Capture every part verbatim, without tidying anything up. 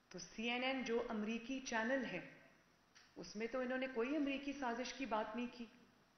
तो C N N जो अमरीकी चैनल है, उसमें तो इन्होंने कोई अमरीकी साजिश की बात नहीं की।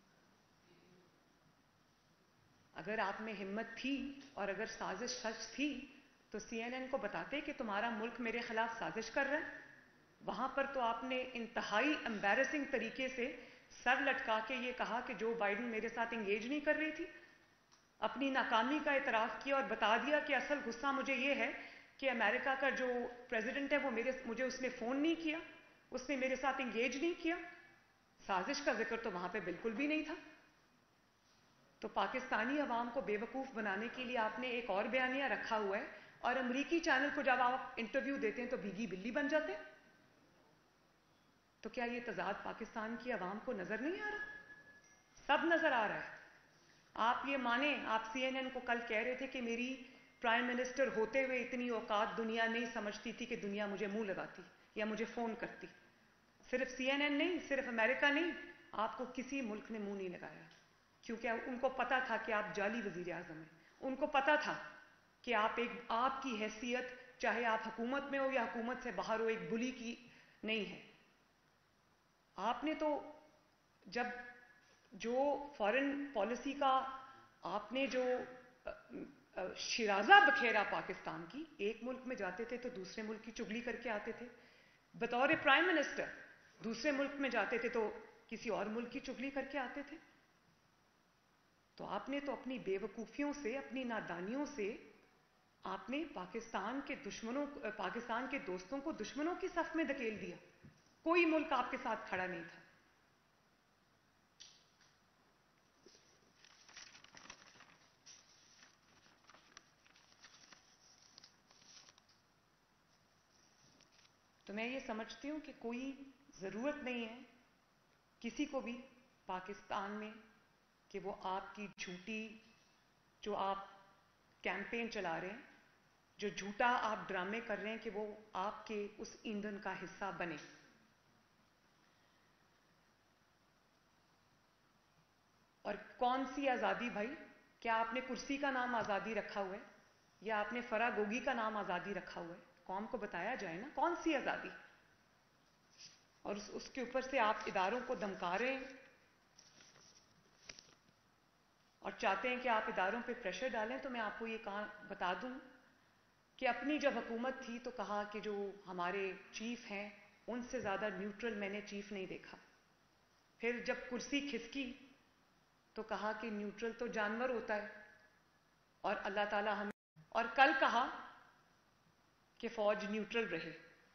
अगर आप में हिम्मत थी और अगर साजिश सच थी तो सी एन एन को बताते कि तुम्हारा मुल्क मेरे खिलाफ साजिश कर रहा है। वहां पर तो आपने इंतहाई एम्बैरेसिंग तरीके से सर लटका के ये कहा कि जो बाइडन मेरे साथ इंगेज नहीं कर रही थी। अपनी नाकामी का इतराफ़ किया और बता दिया कि असल गुस्सा मुझे ये है कि अमेरिका का जो प्रेसिडेंट है वो मेरे मुझे उसने फ़ोन नहीं किया, उसने मेरे साथ इंगेज नहीं किया। साजिश का जिक्र तो वहां पे बिल्कुल भी नहीं था। तो पाकिस्तानी अवाम को बेवकूफ़ बनाने के लिए आपने एक और बयानिया रखा हुआ है, और अमरीकी चैनल को जब आप इंटरव्यू देते हैं तो भीगी बिल्ली बन जाते हैं। तो क्या ये तजाद पाकिस्तान की अवाम को नजर नहीं आ रहा? सब नजर आ रहा है। आप ये माने, आप सी एन एन को कल कह रहे थे कि मेरी प्राइम मिनिस्टर होते हुए इतनी औकात दुनिया नहीं समझती थी कि दुनिया मुझे मुंह लगाती या मुझे फोन करती। सिर्फ सी एन एन नहीं, सिर्फ अमेरिका नहीं, आपको किसी मुल्क ने मुंह नहीं लगाया, क्योंकि उनको पता था कि आप जाली वजीर आजम हैं। उनको पता था कि आप एक आपकी हैसियत, चाहे आप हुकूमत में हो या हुकूमत से बाहर हो, एक बुली की नहीं है। आपने तो जब जो फॉरेन पॉलिसी का आपने जो शिराजा बखेरा पाकिस्तान की, एक मुल्क में जाते थे तो दूसरे मुल्क की चुगली करके आते थे। बतौर प्राइम मिनिस्टर दूसरे मुल्क में जाते थे तो किसी और मुल्क की चुगली करके आते थे। तो आपने तो अपनी बेवकूफ़ियों से, अपनी नादानियों से आपने पाकिस्तान के दुश्मनों, पाकिस्तान के दोस्तों को दुश्मनों की सफ में धकेल दिया। कोई मुल्क आपके साथ खड़ा नहीं था। तो मैं ये समझती हूँ कि कोई ज़रूरत नहीं है किसी को भी पाकिस्तान में कि वो आपकी झूठी, जो आप कैंपेन चला रहे हैं, जो झूठा आप ड्रामे कर रहे हैं, कि वो आपके उस ईंधन का हिस्सा बने। और कौन सी आज़ादी भाई? क्या आपने कुर्सी का नाम आज़ादी रखा हुआ है या आपने फरागोगी का नाम आज़ादी रखा हुआ है? कौम को बताया जाए ना कौन सी आज़ादी। और उस, उसके ऊपर से आप इदारों को धमका रहे हैं और चाहते हैं कि आप इदारों पे प्रेशर डालें। तो मैं आपको ये कहा बता दूं कि अपनी जब हुकूमत थी तो कहा कि जो हमारे चीफ हैं उनसे ज़्यादा न्यूट्रल मैंने चीफ नहीं देखा। फिर जब कुर्सी खिसकी तो कहा कि न्यूट्रल तो जानवर होता है और अल्लाह ताला हम, और कल कहा कि फौज न्यूट्रल रहे।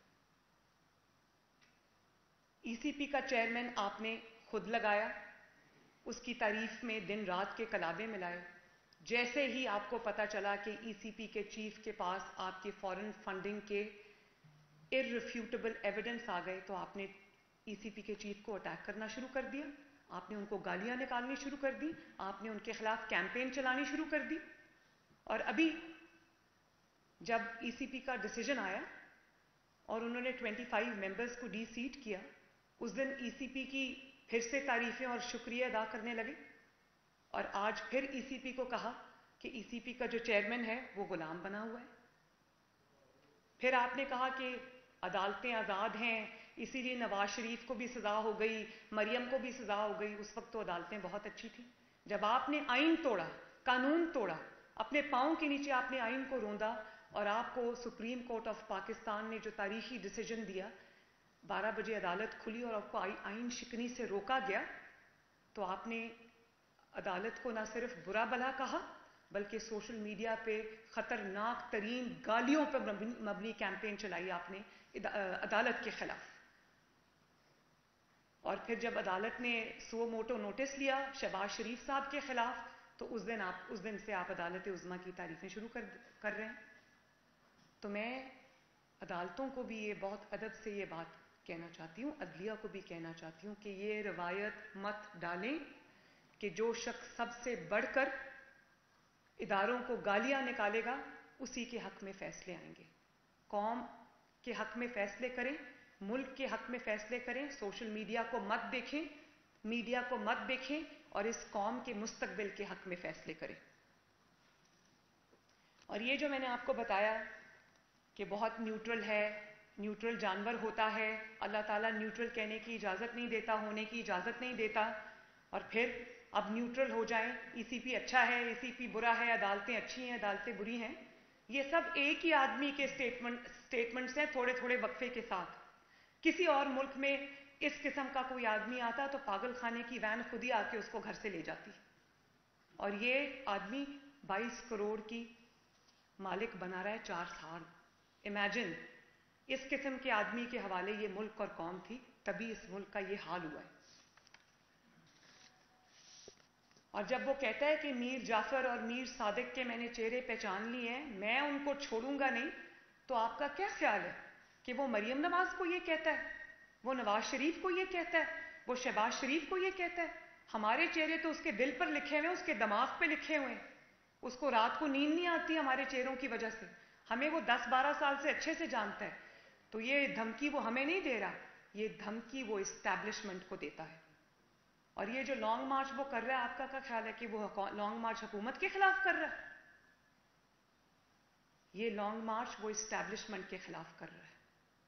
ई सी पी का चेयरमैन आपने खुद लगाया, उसकी तारीफ में दिन रात के कलाबे मिलाए। जैसे ही आपको पता चला कि ई सी पी के चीफ के पास आपके फॉरेन फंडिंग के इररिफ्यूटेबल एविडेंस आ गए, तो आपने ई सी पी के चीफ को अटैक करना शुरू कर दिया। आपने उनको गालियां निकालनी शुरू कर दी, आपने उनके खिलाफ कैंपेन चलानी शुरू कर दी। और अभी जब ई सी पी का डिसीजन आया और उन्होंने पच्चीस मेंबर्स को डी सीट किया, उस दिन ई सी पी की फिर से तारीफें और शुक्रिया अदा करने लगे। और आज फिर ई सी पी को कहा कि ई सी पी का जो चेयरमैन है वो गुलाम बना हुआ है। फिर आपने कहा कि अदालतें आज़ाद हैं, इसीलिए नवाज शरीफ को भी सज़ा हो गई, मरियम को भी सज़ा हो गई। उस वक्त तो अदालतें बहुत अच्छी थी। जब आपने आइन तोड़ा, कानून तोड़ा, अपने पाँव के नीचे आपने आइन को रोंदा और आपको सुप्रीम कोर्ट ऑफ पाकिस्तान ने जो तारीखी डिसीजन दिया, बारह बजे अदालत खुली और आपको आइन शिकनी से रोका गया, तो आपने अदालत को ना सिर्फ बुरा भला कहा बल्कि सोशल मीडिया पे खतरनाक तरीन गालियों पर मबनी कैंपेन चलाई आपने अदालत के खिलाफ। और फिर जब अदालत ने सो मोटो नोटिस लिया शहबाज शरीफ साहब के खिलाफ, तो उस दिन आप उस दिन से आप अदालत उज़्मा की तारीफें शुरू कर कर रहे हैं। तो मैं अदालतों को भी ये बहुत अदब से ये बात कहना चाहती हूँ, अदलिया को भी कहना चाहती हूँ कि ये रवायत मत डालें कि जो शख्स सबसे बढ़कर इदारों को गालियां निकालेगा उसी के हक में फैसले आएंगे। कौम के हक में फैसले करें, मुल्क के हक में फैसले करें। सोशल मीडिया को मत देखें, मीडिया को मत देखें और इस कौम के मुस्तकबिल के हक में फैसले करें। और ये जो मैंने आपको बताया कि बहुत न्यूट्रल है, न्यूट्रल जानवर होता है, अल्लाह ताला न्यूट्रल कहने की इजाज़त नहीं देता, होने की इजाज़त नहीं देता, और फिर अब न्यूट्रल हो जाएं, ईसीपी अच्छा है, ईसीपी बुरा है, अदालतें अच्छी हैं, अदालतें बुरी हैं। ये सब एक ही आदमी के स्टेटमेंट स्टेटमेंट्स हैं, थोड़े थोड़े वक्फे के साथ। किसी और मुल्क में इस किस्म का कोई आदमी आता तो पागल खाने की वैन खुद ही आके उसको घर से ले जाती, और ये आदमी बाईस करोड़ की मालिक बना रहा है चार साल। इमेजिन, इस किस्म के आदमी के हवाले ये मुल्क और कौम थी, तभी इस मुल्क का ये हाल हुआ है। और जब वो कहता है कि मीर जाफर और मीर सादिक के मैंने चेहरे पहचान लिए हैं, मैं उनको छोड़ूंगा नहीं, तो आपका क्या ख्याल है कि वो मरियम नवाज को ये कहता है, वो नवाज शरीफ को ये कहता है, वो शहबाज शरीफ को ये कहता है? हमारे चेहरे तो उसके दिल पर लिखे हुए हैं, उसके दिमाग पे लिखे हुए हैं। उसको रात को नींद नहीं आती हमारे चेहरों की वजह से। हमें वो दस बारह साल से अच्छे से जानता है। तो ये धमकी वो हमें नहीं दे रहा, ये धमकी वो इस्टेब्लिशमेंट को देता है। और ये जो लॉन्ग मार्च वो कर रहा है, आपका क्या ख्याल है कि वो लॉन्ग मार्च हुकूमत के खिलाफ कर रहा है? ये लॉन्ग मार्च वो इस्टेब्लिशमेंट के खिलाफ कर रहा है।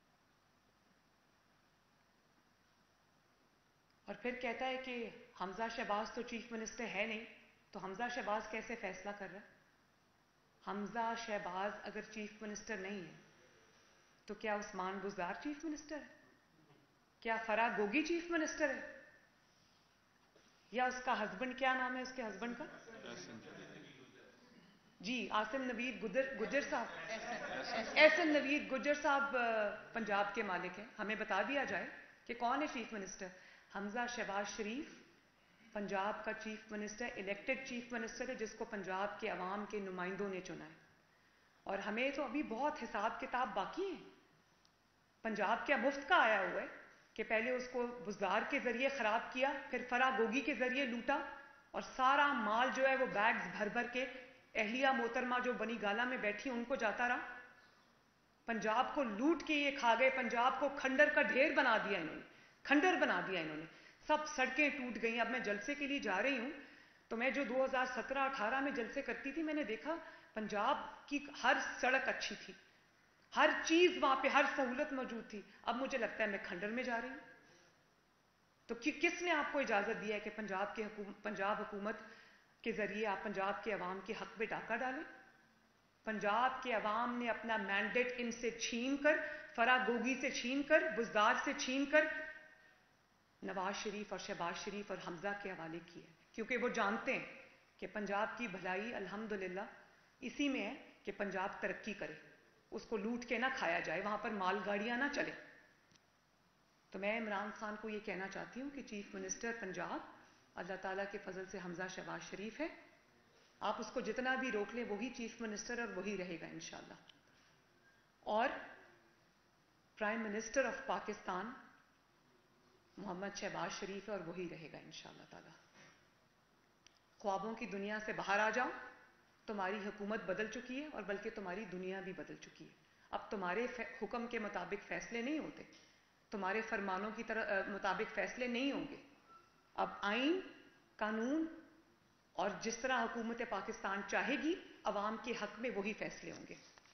और फिर कहता है कि हमजा शहबाज तो चीफ मिनिस्टर है नहीं, तो हमजा शहबाज कैसे फैसला कर रहा है? हमजा शहबाज अगर चीफ मिनिस्टर नहीं है तो क्या उस्मान बुज़दार चीफ मिनिस्टर है? क्या फराह गोगी चीफ मिनिस्टर है? या उसका हस्बैंड, क्या नाम है उसके हस्बैंड का? जी, आसिम नवीद गुजर गुजर साहब, एहसन नवीद गुजर साहब पंजाब के मालिक हैं। हमें बता दिया जाए कि कौन है चीफ मिनिस्टर। हमजा शहबाज शरीफ पंजाब का chief minister, elected chief minister है, जिसको पंजाब के अवाम के नुमाइंदों ने चुना है। और हमें तो अभी बहुत हिसाब किताब बाकी है। पंजाब क्या मुफ्त का आया हुआ है कि पहले उसको बुज़दार के जरिए खराब किया, फिर फराह गोगी के जरिए लूटा, और सारा माल जो है वो बैग्स भर भर के एहलिया मोहतरमा जो बनी गाला में बैठी उनको जाता रहा। पंजाब को लूट के ये खा गए, पंजाब को खंडर का ढेर बना दिया इन्होंने, खंडर बना दिया इन्होंने। सब सड़कें टूट गई। अब मैं जलसे के लिए जा रही हूँ, तो मैं जो दो हज़ार सत्रह अठारह में जलसे करती थी, मैंने देखा पंजाब की हर सड़क अच्छी थी, हर चीज वहां पे, हर सहूलत मौजूद थी। अब मुझे लगता है मैं खंडर में जा रही हूँ। तो कि, किसने आपको इजाजत दिया है कि पंजाब के हुकूम, पंजाब हुकूमत के जरिए आप पंजाब के अवाम के हक में डाका डालें? पंजाब के अवाम ने अपना मैंडेट इनसे छीन कर, फराह गोगी से छीन कर, बुज़दार से छीन कर नवाज शरीफ और शहबाज शरीफ और हमजा के हवाले किए, क्योंकि वो जानते हैं कि पंजाब की भलाई अल्हम्दुलिल्लाह इसी में है कि पंजाब तरक्की करे, उसको लूट के ना खाया जाए, वहां पर मालगाड़ियां ना चले। तो मैं इमरान खान को ये कहना चाहती हूँ कि चीफ मिनिस्टर पंजाब अल्लाह ताला के फजल से हमजा शहबाज शरीफ है। आप उसको जितना भी रोक लें, वही चीफ मिनिस्टर और वही रहेगा इंशाल्लाह। और prime minister of Pakistan Mohammad Shahbaz Sharif है और वही रहेगा इंशाल्लाह ताला। ख्वाबों की दुनिया से बाहर आ जाओ। तुम्हारी हुकूमत बदल चुकी है और बल्कि तुम्हारी दुनिया भी बदल चुकी है। अब तुम्हारे हुक्म के मुताबिक फैसले नहीं होते, तुम्हारे फरमानों की तरह मुताबिक फैसले नहीं होंगे। अब आइन, कानून और जिस तरह हुकूमत पाकिस्तान चाहेगी, अवाम के हक में वही फैसले होंगे।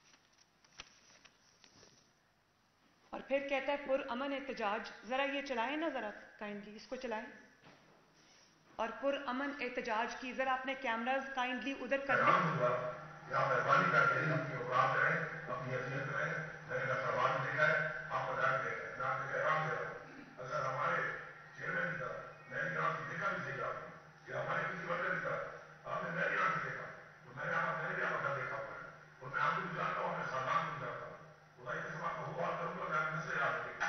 और फिर कहता है पुरअमन एहतजाज, जरा ये चलाएं ना, जरा काइंडली इसको चलाएं। और पुरअमन एहतजाज की जरा अपने कैमराज काइंडली उधर कर लें। मेहरबानी करके अपनी औकात करें, अपनी हैसियत करें। मैंने ना सवाल देखा है, आप पदार्थ देख रहे हैं, मैं आपको पैगाम दे रहा हूँ। अगर हमारे चेयरमैन की तरह मैंने यहाँ से देखा भी सही आपने, या हमारे किसी वजह की तरह आपने मैंने यहाँ से देखा, तो मैंने आप मैंने भी आपका देखा हुआ है, और मैं आपको भी जानता हूँ, अपने खानदान को भी जानता हूँ। खुदा के सब आपको हुआ करूँगा, मैं आपको नस्लें याद रखेगा।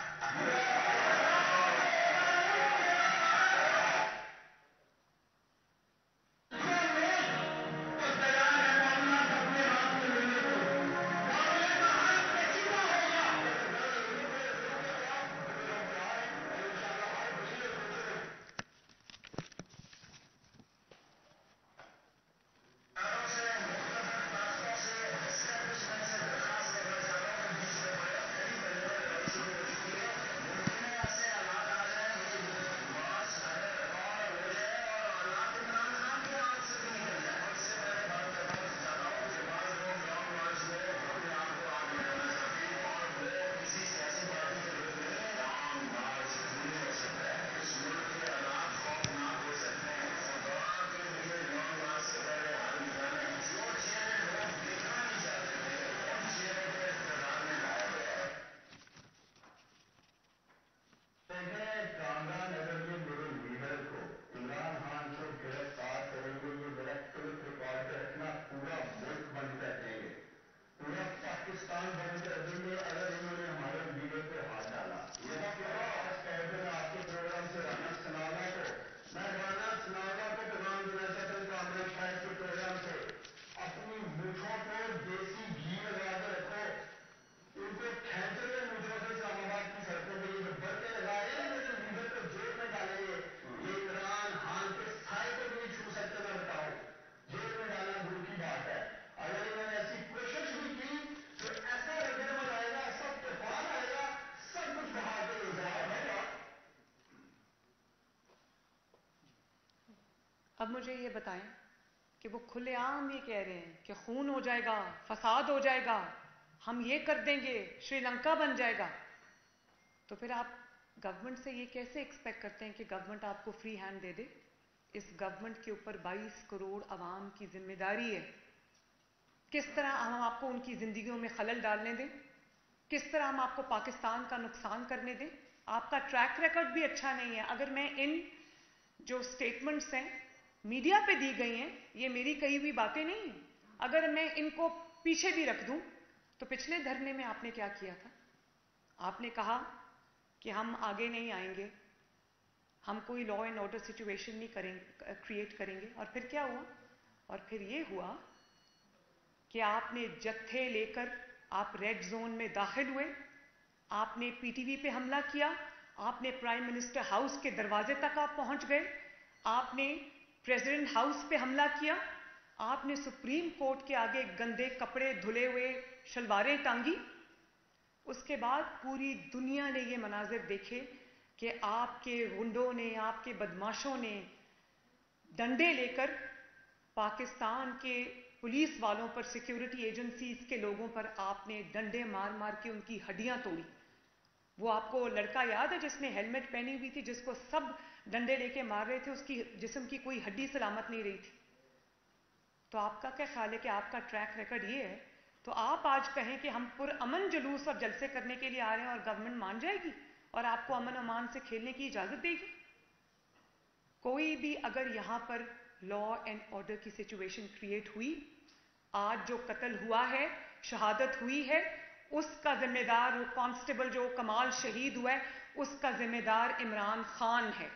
अब मुझे ये बताएं कि वो खुलेआम ये कह रहे हैं कि खून हो जाएगा, फसाद हो जाएगा, हम ये कर देंगे, श्रीलंका बन जाएगा, तो फिर आप गवर्नमेंट से ये कैसे एक्सपेक्ट करते हैं कि गवर्नमेंट आपको फ्री हैंड दे दे? इस गवर्नमेंट के ऊपर बाईस करोड़ आवाम की जिम्मेदारी है। किस तरह हम आपको उनकी जिंदगियों में खलल डालने दें? किस तरह हम आपको पाकिस्तान का नुकसान करने दें? आपका ट्रैक रिकॉर्ड भी अच्छा नहीं है। अगर मैं इन जो स्टेटमेंट्स हैं मीडिया पे दी गई हैं, ये मेरी कही हुई बातें नहीं हैं, अगर मैं इनको पीछे भी रख दूं, तो पिछले धरने में आपने क्या किया था? आपने कहा कि हम आगे नहीं आएंगे, हम कोई लॉ एंड ऑर्डर सिचुएशन नहीं करेंगे, क्रिएट करेंगे। और फिर क्या हुआ? और फिर ये हुआ कि आपने जत्थे लेकर आप रेड जोन में दाखिल हुए, आपने पीटीवी पे हमला किया, आपने प्राइम मिनिस्टर हाउस के दरवाजे तक आप पहुंच गए, आपने प्रेसिडेंट हाउस पे हमला किया, आपने सुप्रीम कोर्ट के आगे गंदे कपड़े धुले हुए शलवारें टांगी। उसके बाद पूरी दुनिया ने ये मनाजिर देखे कि आपके गुंडों ने, आपके बदमाशों ने डंडे लेकर पाकिस्तान के पुलिस वालों पर, सिक्योरिटी एजेंसीज के लोगों पर आपने डंडे मार मार के उनकी हड्डियां तोड़ी। वो आपको लड़का याद है जिसने हेलमेट पहनी हुई थी, जिसको सब डंडे लेके मार रहे थे, उसकी जिस्म की कोई हड्डी सलामत नहीं रही थी। तो आपका क्या ख्याल है कि आपका ट्रैक रिकॉर्ड ये है, तो आप आज कहें कि हम पुरअमन जुलूस और जलसे करने के लिए आ रहे हैं और गवर्नमेंट मान जाएगी और आपको अमन अमान से खेलने की इजाजत देगी? कोई भी अगर यहां पर लॉ एंड ऑर्डर की सिचुएशन क्रिएट हुई, आज जो कत्ल हुआ है, शहादत हुई है, उसका जिम्मेदार वो कांस्टेबल जो कमाल शहीद हुआ है, उसका जिम्मेदार इमरान खान है।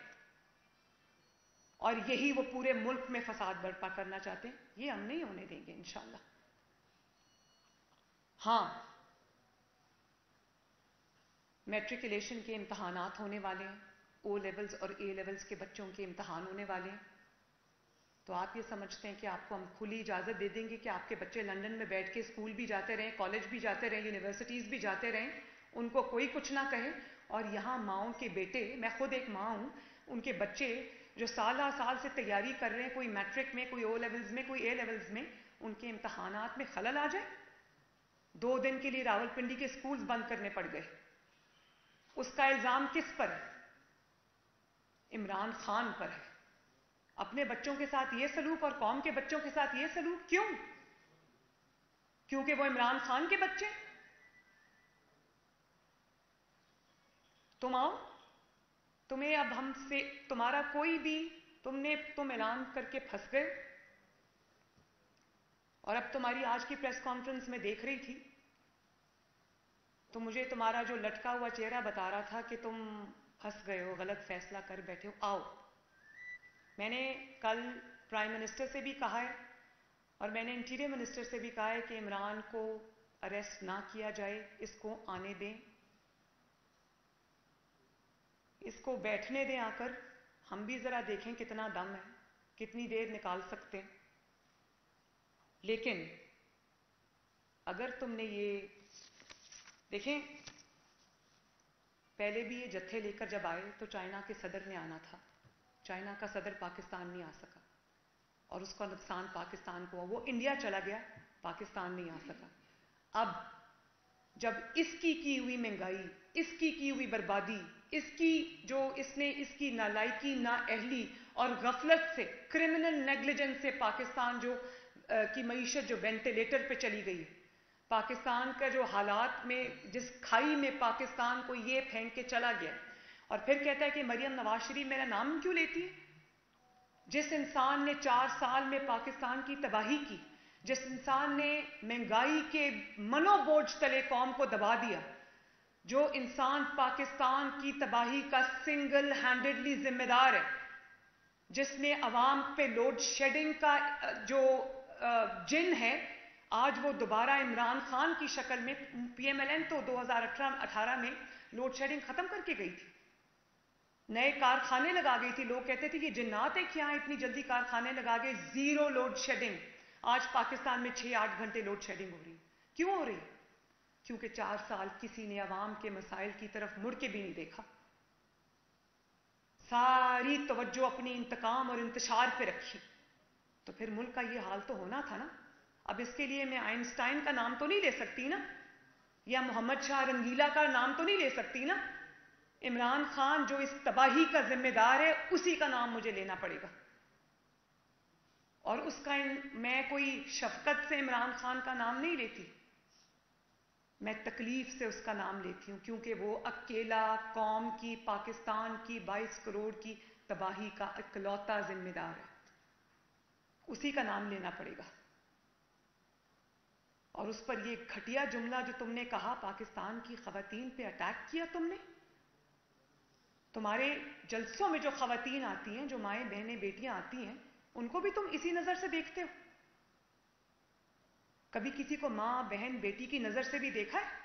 और यही वो पूरे मुल्क में फसाद बर्पा करना चाहते हैं। ये हम नहीं होने देंगे इंशाल्लाह। हाँ, मैट्रिकुलेशन के इम्तहानात होने वाले हैं, ओ लेवल्स और ए लेवल्स के बच्चों के इम्तहान होने वाले हैं। तो आप ये समझते हैं कि आपको हम खुली इजाज़त दे देंगे कि आपके बच्चे लंदन में बैठ के स्कूल भी जाते रहें, कॉलेज भी जाते रहें, यूनिवर्सिटीज़ भी जाते रहें, उनको कोई कुछ ना कहे, और यहाँ माओं के बेटे, मैं खुद एक माँ हूँ, उनके बच्चे जो साल साल से तैयारी कर रहे हैं, कोई मैट्रिक में, कोई ओ लेवल्स में, कोई ए लेवल्स में, उनके इम्तहानात में खलल आ जाए। दो दिन के लिए रावलपिंडी के स्कूल्स बंद करने पड़ गए। उसका इल्जाम किस पर है? इमरान खान पर है। अपने बच्चों के साथ ये सलूक और कौम के बच्चों के साथ ये सलूक क्यों? क्योंकि वो इमरान खान के बच्चे। तुम आओ, तुम्हें अब हमसे, तुम्हारा कोई भी, तुमने तुम ऐलान करके फंस गए, और अब तुम्हारी आज की प्रेस कॉन्फ्रेंस में देख रही थी तो मुझे तुम्हारा जो लटका हुआ चेहरा बता रहा था कि तुम फंस गए हो, गलत फैसला कर बैठे हो। आओ, मैंने कल प्राइम मिनिस्टर से भी कहा है और मैंने इंटीरियर मिनिस्टर से भी कहा है कि इमरान को अरेस्ट ना किया जाए, इसको आने दें, इसको बैठने दें आकर, हम भी जरा देखें कितना दम है, कितनी देर निकाल सकते हैं। लेकिन अगर तुमने ये देखें, पहले भी ये जत्थे लेकर जब आए तो चाइना के सदर ने आना था, चाइना का सदर पाकिस्तान नहीं आ सका और उसका नुकसान पाकिस्तान को, वो इंडिया चला गया, पाकिस्तान नहीं आ सका। अब जब इसकी की हुई महंगाई, इसकी की हुई बर्बादी, इसकी जो इसने इसकी नालायकी, नाअहली और गफलत से, क्रिमिनल नेग्लिजेंस से पाकिस्तान जो आ, की मईशत जो वेंटिलेटर पे चली गई, पाकिस्तान का जो हालात में, जिस खाई में पाकिस्तान को ये फेंक के चला गया, और फिर कहता है कि मरियम नवाज शरीफ मेरा नाम क्यों लेती है? जिस इंसान ने चार साल में पाकिस्तान की तबाही की, जिस इंसान ने महंगाई के मनोबोझ तले कौम को दबा दिया, जो इंसान पाकिस्तान की तबाही का सिंगल हैंडेडली जिम्मेदार है, जिसने अवाम पे लोड शेडिंग का जो जिन है, आज वो दोबारा इमरान खान की शक्ल में, पीएमएलएन तो दो हज़ार अठारह में लोड शेडिंग खत्म करके गई थी, नए कारखाने लगा गई थी। लोग कहते थे कि जिन्नात है क्या इतनी जल्दी कारखाने लगा गए, जीरो लोड शेडिंग। आज पाकिस्तान में छह आठ घंटे लोड शेडिंग हो रही। क्यों हो रही? क्योंकि चार साल किसी ने अवाम के मसाइल की तरफ मुड़ के भी नहीं देखा। सारी तवज्जो अपनी इंतकाम और इंतशार पे रखी, तो फिर मुल्क का ये हाल तो होना था ना। अब इसके लिए मैं आइंस्टाइन का नाम तो नहीं ले सकती ना, या मोहम्मद शाह रंगीला का नाम तो नहीं ले सकती ना। इमरान खान जो इस तबाही का जिम्मेदार है, उसी का नाम मुझे लेना पड़ेगा। और उसका मैं कोई शफकत से इमरान खान का नाम नहीं लेती, मैं तकलीफ से उसका नाम लेती हूं, क्योंकि वो अकेला कौम की, पाकिस्तान की बाईस करोड़ की तबाही का इकलौता जिम्मेदार है। उसी का नाम लेना पड़ेगा। और उस पर ये घटिया जुमला जो तुमने कहा, पाकिस्तान की खवातीन पे अटैक किया तुमने। तुम्हारे जलसों में जो खवातीन आती हैं, जो माएं बहनें बेटियां आती हैं, उनको भी तुम इसी नजर से देखते हो? कभी किसी को मां बहन बेटी की नजर से भी देखा है?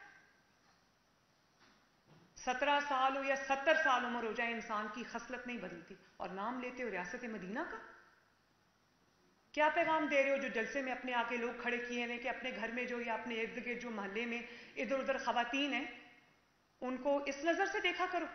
सत्रह साल हो या सत्तर साल उम्र हो जाए, इंसान की खसलत नहीं बदलती। और नाम लेते हो रियासत मदीना का। क्या पैगाम दे रहे हो जो जलसे में अपने आके लोग खड़े किए हैं कि अपने घर में जो या अपने इर्द गिर्द जो मोहल्ले में इधर उधर खवातीन हैं, उनको इस नजर से देखा करो?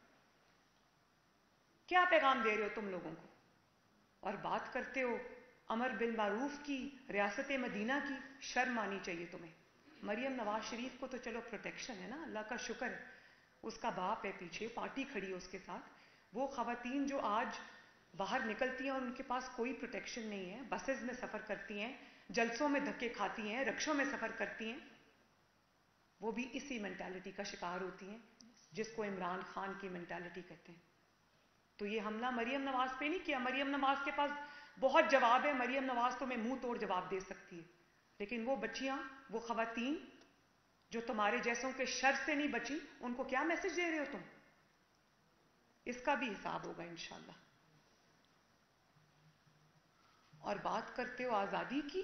क्या पैगाम दे रहे हो तुम लोगों को? और बात करते हो अमर बिन मारूफ की, रियासत मदीना की। शर्म आनी चाहिए तुम्हें। मरियम नवाज शरीफ को तो चलो प्रोटेक्शन है ना, अल्लाह का शुक्र है, उसका बाप है पीछे, पार्टी खड़ी है उसके साथ। वो खवातीन जो आज बाहर निकलती हैं और उनके पास कोई प्रोटेक्शन नहीं है, बसेस में सफर करती हैं, जलसों में धक्के खाती हैं, रिक्शों में सफर करती हैं, वो भी इसी मेंटालिटी का शिकार होती हैं जिसको इमरान खान की मेंटालिटी कहते हैं। तो ये हमला मरियम नवाज पे नहीं किया। मरियम नवाज के पास बहुत जवाब है, मरियम नवाज तो मैं मुंह तोड़ जवाब दे सकती है, लेकिन वो बच्चियां, वो खवातीन जो तुम्हारे जैसों के शर से नहीं बची, उनको क्या मैसेज दे रहे हो तुम? इसका भी हिसाब होगा इंशाल्लाह। और बात करते हो आजादी की,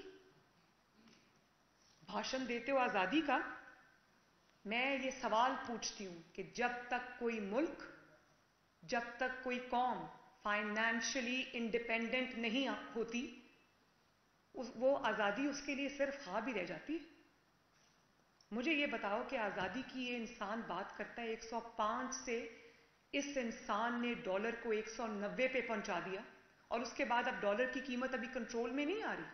भाषण देते हो आजादी का। मैं ये सवाल पूछती हूं कि जब तक कोई मुल्क, जब तक कोई कौम फाइनेंशियली इंडिपेंडेंट नहीं होती, उस वो आजादी उसके लिए सिर्फ ख्वाब ही रह जाती है। मुझे ये बताओ कि आजादी की ये इंसान बात करता है, एक सौ पाँच से इस इंसान ने डॉलर को एक सौ नब्बे पे पहुंचा दिया, और उसके बाद अब डॉलर की कीमत अभी कंट्रोल में नहीं आ रही।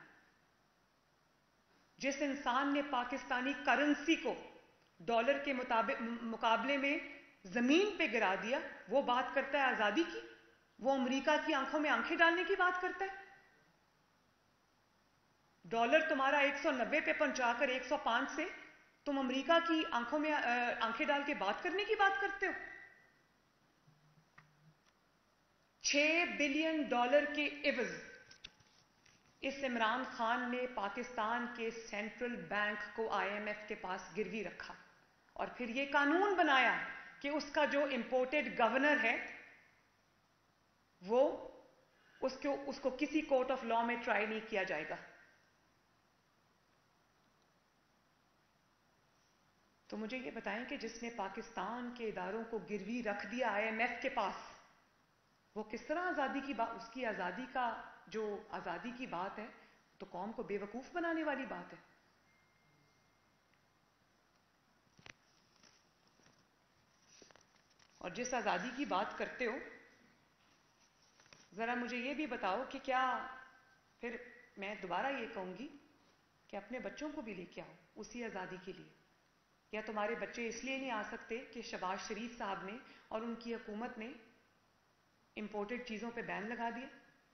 जिस इंसान ने पाकिस्तानी करेंसी को डॉलर के मुताबिक मुकाबले में जमीन पे गिरा दिया, वो बात करता है आजादी की। वो अमेरिका की आंखों में आंखें डालने की बात करता है। डॉलर तुम्हारा एक सौ नब्बे पे पहुंचाकर एक सौ पाँच से तुम अमेरिका की आंखों में आंखें डाल के बात करने की बात करते हो। छह बिलियन डॉलर के इवज इस इमरान खान ने पाकिस्तान के सेंट्रल बैंक को आईएमएफ के पास गिरवी रखा, और फिर यह कानून बनाया कि उसका जो इंपोर्टेड गवर्नर है वो उसको उसको किसी कोर्ट ऑफ लॉ में ट्राई नहीं किया जाएगा। तो मुझे ये बताएं कि जिसने पाकिस्तान के इदारों को गिरवी रख दिया आईएमएफ के पास, वो किस तरह आजादी की बात, उसकी आजादी का जो आजादी की बात है तो कौम को बेवकूफ बनाने वाली बात है। और जिस आजादी की बात करते हो, जरा मुझे ये भी बताओ कि क्या, फिर मैं दोबारा ये कहूंगी कि अपने बच्चों को भी लेके आओ उसी आजादी के लिए। क्या तुम्हारे बच्चे इसलिए नहीं आ सकते कि शहबाज शरीफ साहब ने और उनकी हुकूमत ने इंपोर्टेड चीजों पे बैन लगा दिया?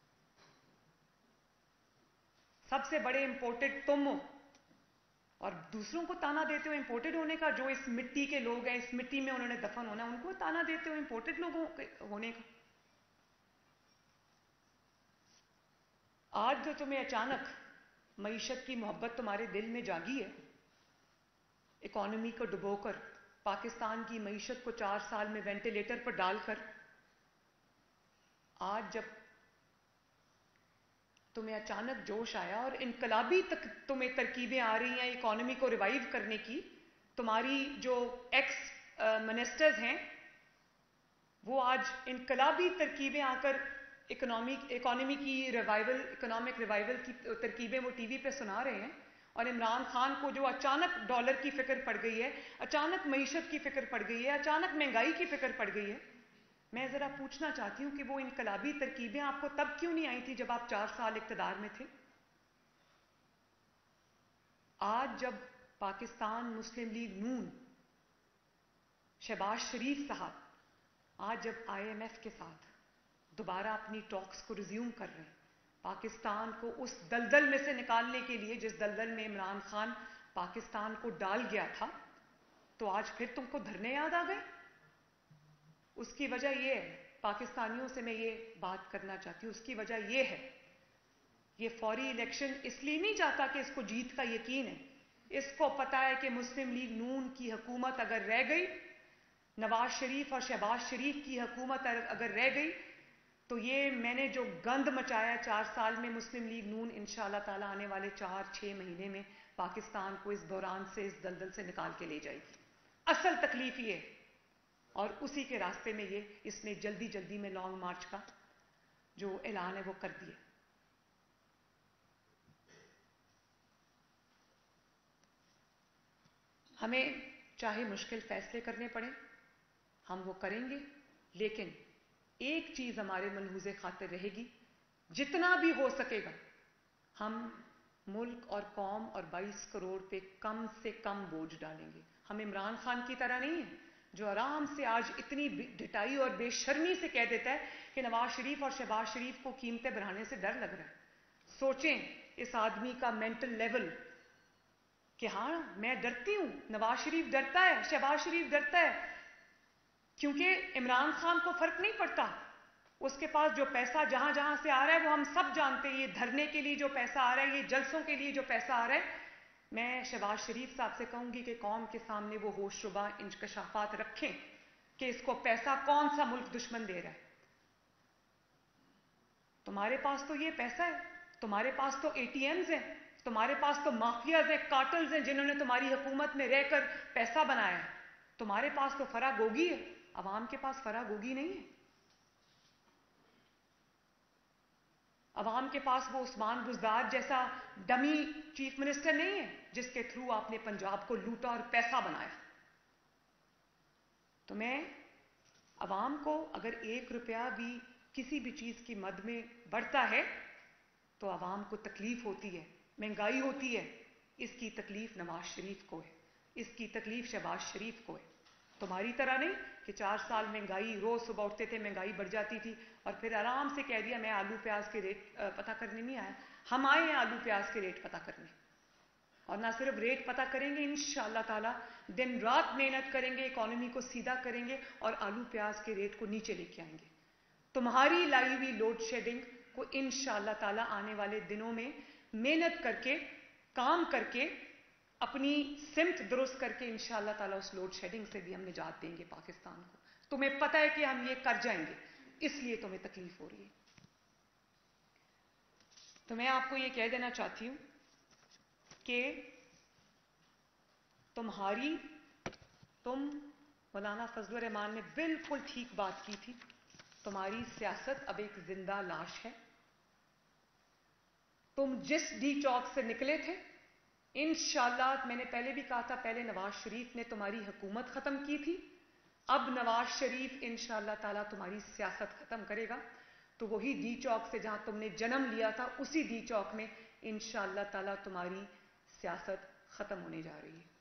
सबसे बड़े इंपोर्टेड तुम हो, और दूसरों को ताना देते हो इंपोर्टेड होने का। जो इस मिट्टी के लोग हैं, इस मिट्टी में उन्होंने दफन होना, उनको ताना देते हो इंपोर्टेड लोगों के होने का। आज जो तुम्हें अचानक मईशत की मोहब्बत तुम्हारे दिल में जागी है, इकोनॉमी को डुबोकर, पाकिस्तान की मईशत को चार साल में वेंटिलेटर पर डालकर, आज जब तुम्हें अचानक जोश आया और इनकलाबी तक तुम्हें तरकीबें आ रही हैं इकोनॉमी को रिवाइव करने की, तुम्हारी जो एक्स मिनिस्टर्स हैं वो आज इनकलाबी तरकीबें आकर इकोनॉमी इकोनॉमी की रिवाइवल, इकोनॉमिक रिवाइवल की तरकीबें वो टीवी पे सुना रहे हैं। और इमरान खान को जो अचानक डॉलर की फिक्र पड़ गई है, अचानक मईशत की फिक्र पड़ गई है, अचानक महंगाई की फिक्र पड़ गई है, मैं जरा पूछना चाहती हूं कि वो इनकलाबी तरकीबें आपको तब क्यों नहीं आई थी जब आप चार साल इक़्तिदार में थे? आज जब पाकिस्तान मुस्लिम लीग नून, शहबाज शरीफ साहब आज जब आईएमएफ के साथ दोबारा अपनी टॉक्स को रिज्यूम कर रहे हैं, पाकिस्तान को उस दलदल में से निकालने के लिए जिस दलदल में इमरान खान पाकिस्तान को डाल गया था, तो आज फिर तुमको धरने याद आ गए? उसकी वजह यह है, पाकिस्तानियों से मैं ये बात करना चाहती हूं, उसकी वजह यह है, ये फौरी इलेक्शन इसलिए नहीं चाहता कि इसको जीत का यकीन है, इसको पता है कि मुस्लिम लीग नून की हुकूमत अगर रह गई, नवाज शरीफ और शहबाज शरीफ की हुकूमत अगर रह गई, तो ये मैंने जो गंद मचाया चार साल में, मुस्लिम लीग नून इंशाअल्लाह ताला आने वाले चार छह महीने में पाकिस्तान को इस बहरान से, इस दलदल से निकाल के ले जाएगी। असल तकलीफ ये है, और उसी के रास्ते में ये इसने जल्दी जल्दी में लॉन्ग मार्च का जो ऐलान है वो कर दिया। हमें चाहे मुश्किल फैसले करने पड़े, हम वो करेंगे, लेकिन एक चीज हमारे मलहूज़े खातिर रहेगी, जितना भी हो सकेगा हम मुल्क और कौम और बाईस करोड़ पे कम से कम बोझ डालेंगे। हम इमरान खान की तरह नहीं है जो आराम से आज इतनी ढिठाई और बेशर्मी से कह देता है कि नवाज शरीफ और शहबाज शरीफ को कीमतें बढ़ाने से डर लग रहा है। सोचें इस आदमी का मेंटल लेवल कि हाँ मैं डरती हूं, नवाज शरीफ डरता है, शहबाज शरीफ डरता है, क्योंकि इमरान खान को फर्क नहीं पड़ता, उसके पास जो पैसा जहां जहां से आ रहा है वो हम सब जानते हैं। ये धरने के लिए जो पैसा आ रहा है, ये जलसों के लिए जो पैसा आ रहा है, मैं शहबाज शरीफ साहब से कहूंगी कि कौम के सामने वो होशरुबा इंकशाफात रखें कि इसको पैसा कौन सा मुल्क दुश्मन दे रहा है। तुम्हारे पास तो ये पैसा है, तुम्हारे पास तो एटीएम्स हैं, तुम्हारे पास तो माफियाज हैं, कार्टल्स हैं, जिन्होंने तुम्हारी हुकूमत में रहकर पैसा बनाया है। तुम्हारे पास तो फरागोगी है, अवाम के पास फरागोगी नहीं है। अवाम के पास वो उस्मान बुज़दार जैसा डमी चीफ मिनिस्टर नहीं है जिसके थ्रू आपने पंजाब को लूटा और पैसा बनाया। तो मैं अवाम को, अगर एक रुपया भी किसी भी चीज की मद में बढ़ता है तो अवाम को तकलीफ होती है, महंगाई होती है। इसकी तकलीफ नवाज शरीफ को है, इसकी तकलीफ शहबाज शरीफ को है। तुम्हारी तरह नहीं कि चार साल महंगाई, रोज सुबह उठते थे महंगाई बढ़ जाती थी और फिर आराम से कह दिया मैं आलू प्याज के रेट पता करने नहीं आया। हम आए हैं आलू प्याज के रेट पता करने, और ना सिर्फ रेट पता करेंगे, इंशाअल्लाह ताला दिन रात मेहनत करेंगे, इकोनॉमी को सीधा करेंगे और आलू प्याज के रेट को नीचे लेके आएंगे। तुम्हारी लाई हुई लोड शेडिंग को इंशाअल्लाह ताला आने वाले दिनों में मेहनत करके, काम करके, अपनी सिमत दुरुस्त करके इंशाअल्लाह ताला उस लोड शेडिंग से भी हम निजात देंगे पाकिस्तान को। तुम्हें पता है कि हम ये कर जाएंगे, इसलिए तुम्हें तकलीफ हो रही है। तो मैं आपको ये कह देना चाहती हूं कि तुम्हारी तुम मौलाना फजलुर रहमान ने बिल्कुल ठीक बात की थी। तुम्हारी सियासत अब एक जिंदा लाश है। तुम जिस डी चौक से निकले थे, इंशाअल्लाह, मैंने पहले भी कहा था, पहले नवाज शरीफ ने तुम्हारी हुकूमत खत्म की थी, अब नवाज शरीफ इंशाअल्लाह ताला तुम्हारी सियासत खत्म करेगा। तो वही डी चौक से जहां तुमने जन्म लिया था, उसी डी चौक में इंशाअल्लाह ताला तुम्हारी सियासत खत्म होने जा रही है।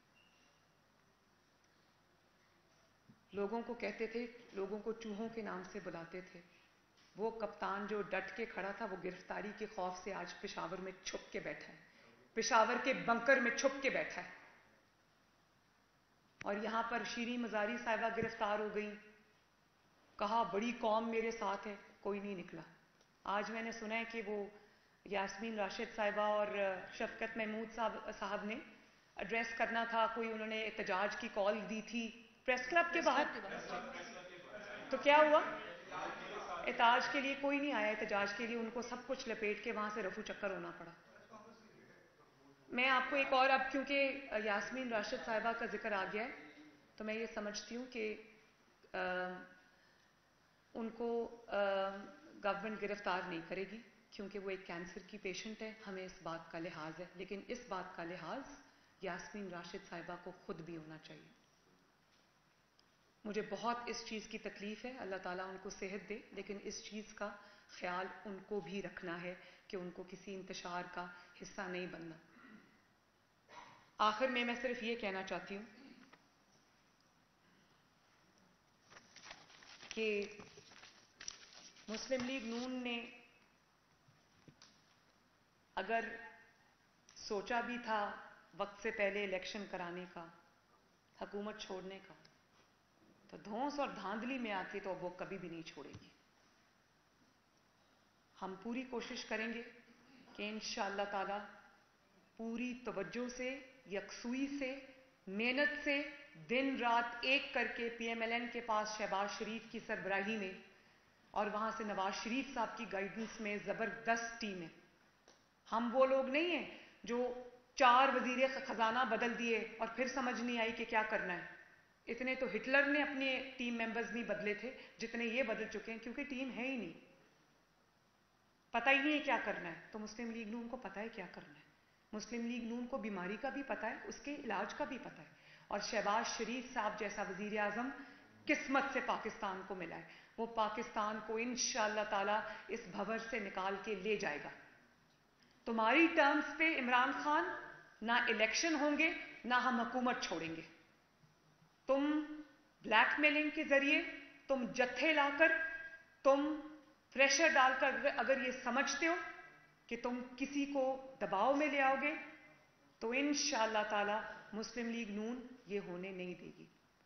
लोगों को कहते थे, लोगों को चूहों के नाम से बुलाते थे। वो कप्तान जो डट के खड़ा था, वो गिरफ्तारी के खौफ से आज पेशावर में छुप के बैठा है, पेशावर के बंकर में छुप के बैठा है। और यहां पर शीरी मजारी साहिबा गिरफ्तार हो गई, कहा बड़ी कौम मेरे साथ है, कोई नहीं निकला। आज मैंने सुना है कि वो यास्मीन राशिद साहिबा और शफकत महमूद साहब साहब ने एड्रेस करना था, कोई उन्होंने एहतजाज की कॉल दी थी प्रेस क्लब के बाहर, तो क्या हुआ? एहतजाज के लिए कोई नहीं आया, एहतजाज के लिए उनको सब कुछ लपेट के वहां से रफू चक्कर होना पड़ा। मैं आपको एक और, अब क्योंकि यास्मीन राशिद साहिबा का जिक्र आ गया है, तो मैं ये समझती हूँ कि आ, उनको गवर्नमेंट गिरफ्तार नहीं करेगी क्योंकि वो एक कैंसर की पेशेंट है, हमें इस बात का लिहाज है। लेकिन इस बात का लिहाज यास्मीन राशिद साहिबा को खुद भी होना चाहिए। मुझे बहुत इस चीज़ की तकलीफ़ है, अल्लाह ताला उनको सेहत दे, लेकिन इस चीज़ का ख्याल उनको भी रखना है कि उनको किसी इंतशार का हिस्सा नहीं बनना। आखिर में मैं सिर्फ ये कहना चाहती हूँ कि मुस्लिम लीग नून ने अगर सोचा भी था वक्त से पहले इलेक्शन कराने का, हुकूमत छोड़ने का, तो धौंस और धांधली में आती तो वो कभी भी नहीं छोड़ेगी। हम पूरी कोशिश करेंगे कि इंशाअल्लाह ताला पूरी तवज्जो से, यकसुई से, मेहनत से दिन रात एक करके पीएमएलएन के पास शहबाज शरीफ की सरबराही में और वहां से नवाज शरीफ साहब की गाइडेंस में जबरदस्त टीम है। हम वो लोग नहीं हैं जो चार वजीरे खजाना बदल दिए और फिर समझ नहीं आई कि क्या करना है। इतने तो हिटलर ने अपने टीम मेंबर्स नहीं बदले थे जितने ये बदल चुके हैं, क्योंकि टीम है ही नहीं, पता ही नहीं है क्या करना है। तो मुस्लिम लीग नून को पता है क्या करना है। मुस्लिम लीग नून को बीमारी का भी पता है, उसके इलाज का भी पता है। और शहबाज शरीफ साहब जैसा वजीर आजम किस्मत से पाकिस्तान को मिला है, वो पाकिस्तान को इंशाअल्लाह ताला इस भंवर से निकाल के ले जाएगा। तुम्हारी टर्म्स पे इमरान खान, ना इलेक्शन होंगे ना हम हुकूमत छोड़ेंगे। तुम ब्लैकमेलिंग के जरिए, तुम जत्थे लाकर, तुम प्रेशर डालकर अगर ये समझते हो कि तुम किसी को दबाव में ले आओगे तो इंशाअल्लाह ताला मुस्लिम लीग नून ये होने नहीं देगी।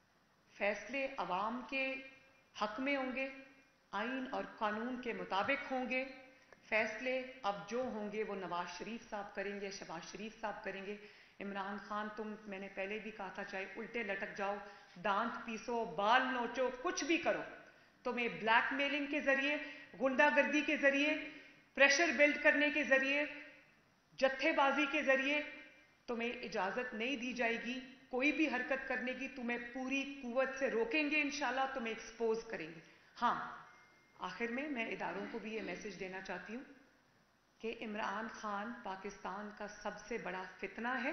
फैसले अवाम के हक में होंगे, आइन और कानून के मुताबिक होंगे। फैसले अब जो होंगे वो नवाज शरीफ साहब करेंगे, शहबाज शरीफ साहब करेंगे। इमरान खान, तुम, मैंने पहले भी कहा था, चाहे उल्टे लटक जाओ, दांत पीसो, बाल नोचो, कुछ भी करो, तुम्हें ब्लैकमेलिंग के जरिए, गुंडागर्दी के जरिए, प्रेशर बिल्ड करने के जरिए, जत्थेबाजी के जरिए तुम्हें इजाजत नहीं दी जाएगी कोई भी हरकत करने की। तुम्हें पूरी कुव्वत से रोकेंगे, इंशाल्लाह तुम्हें एक्सपोज करेंगे। हाँ, आखिर में मैं इदारों को भी ये मैसेज देना चाहती हूँ कि इमरान खान पाकिस्तान का सबसे बड़ा फितना है।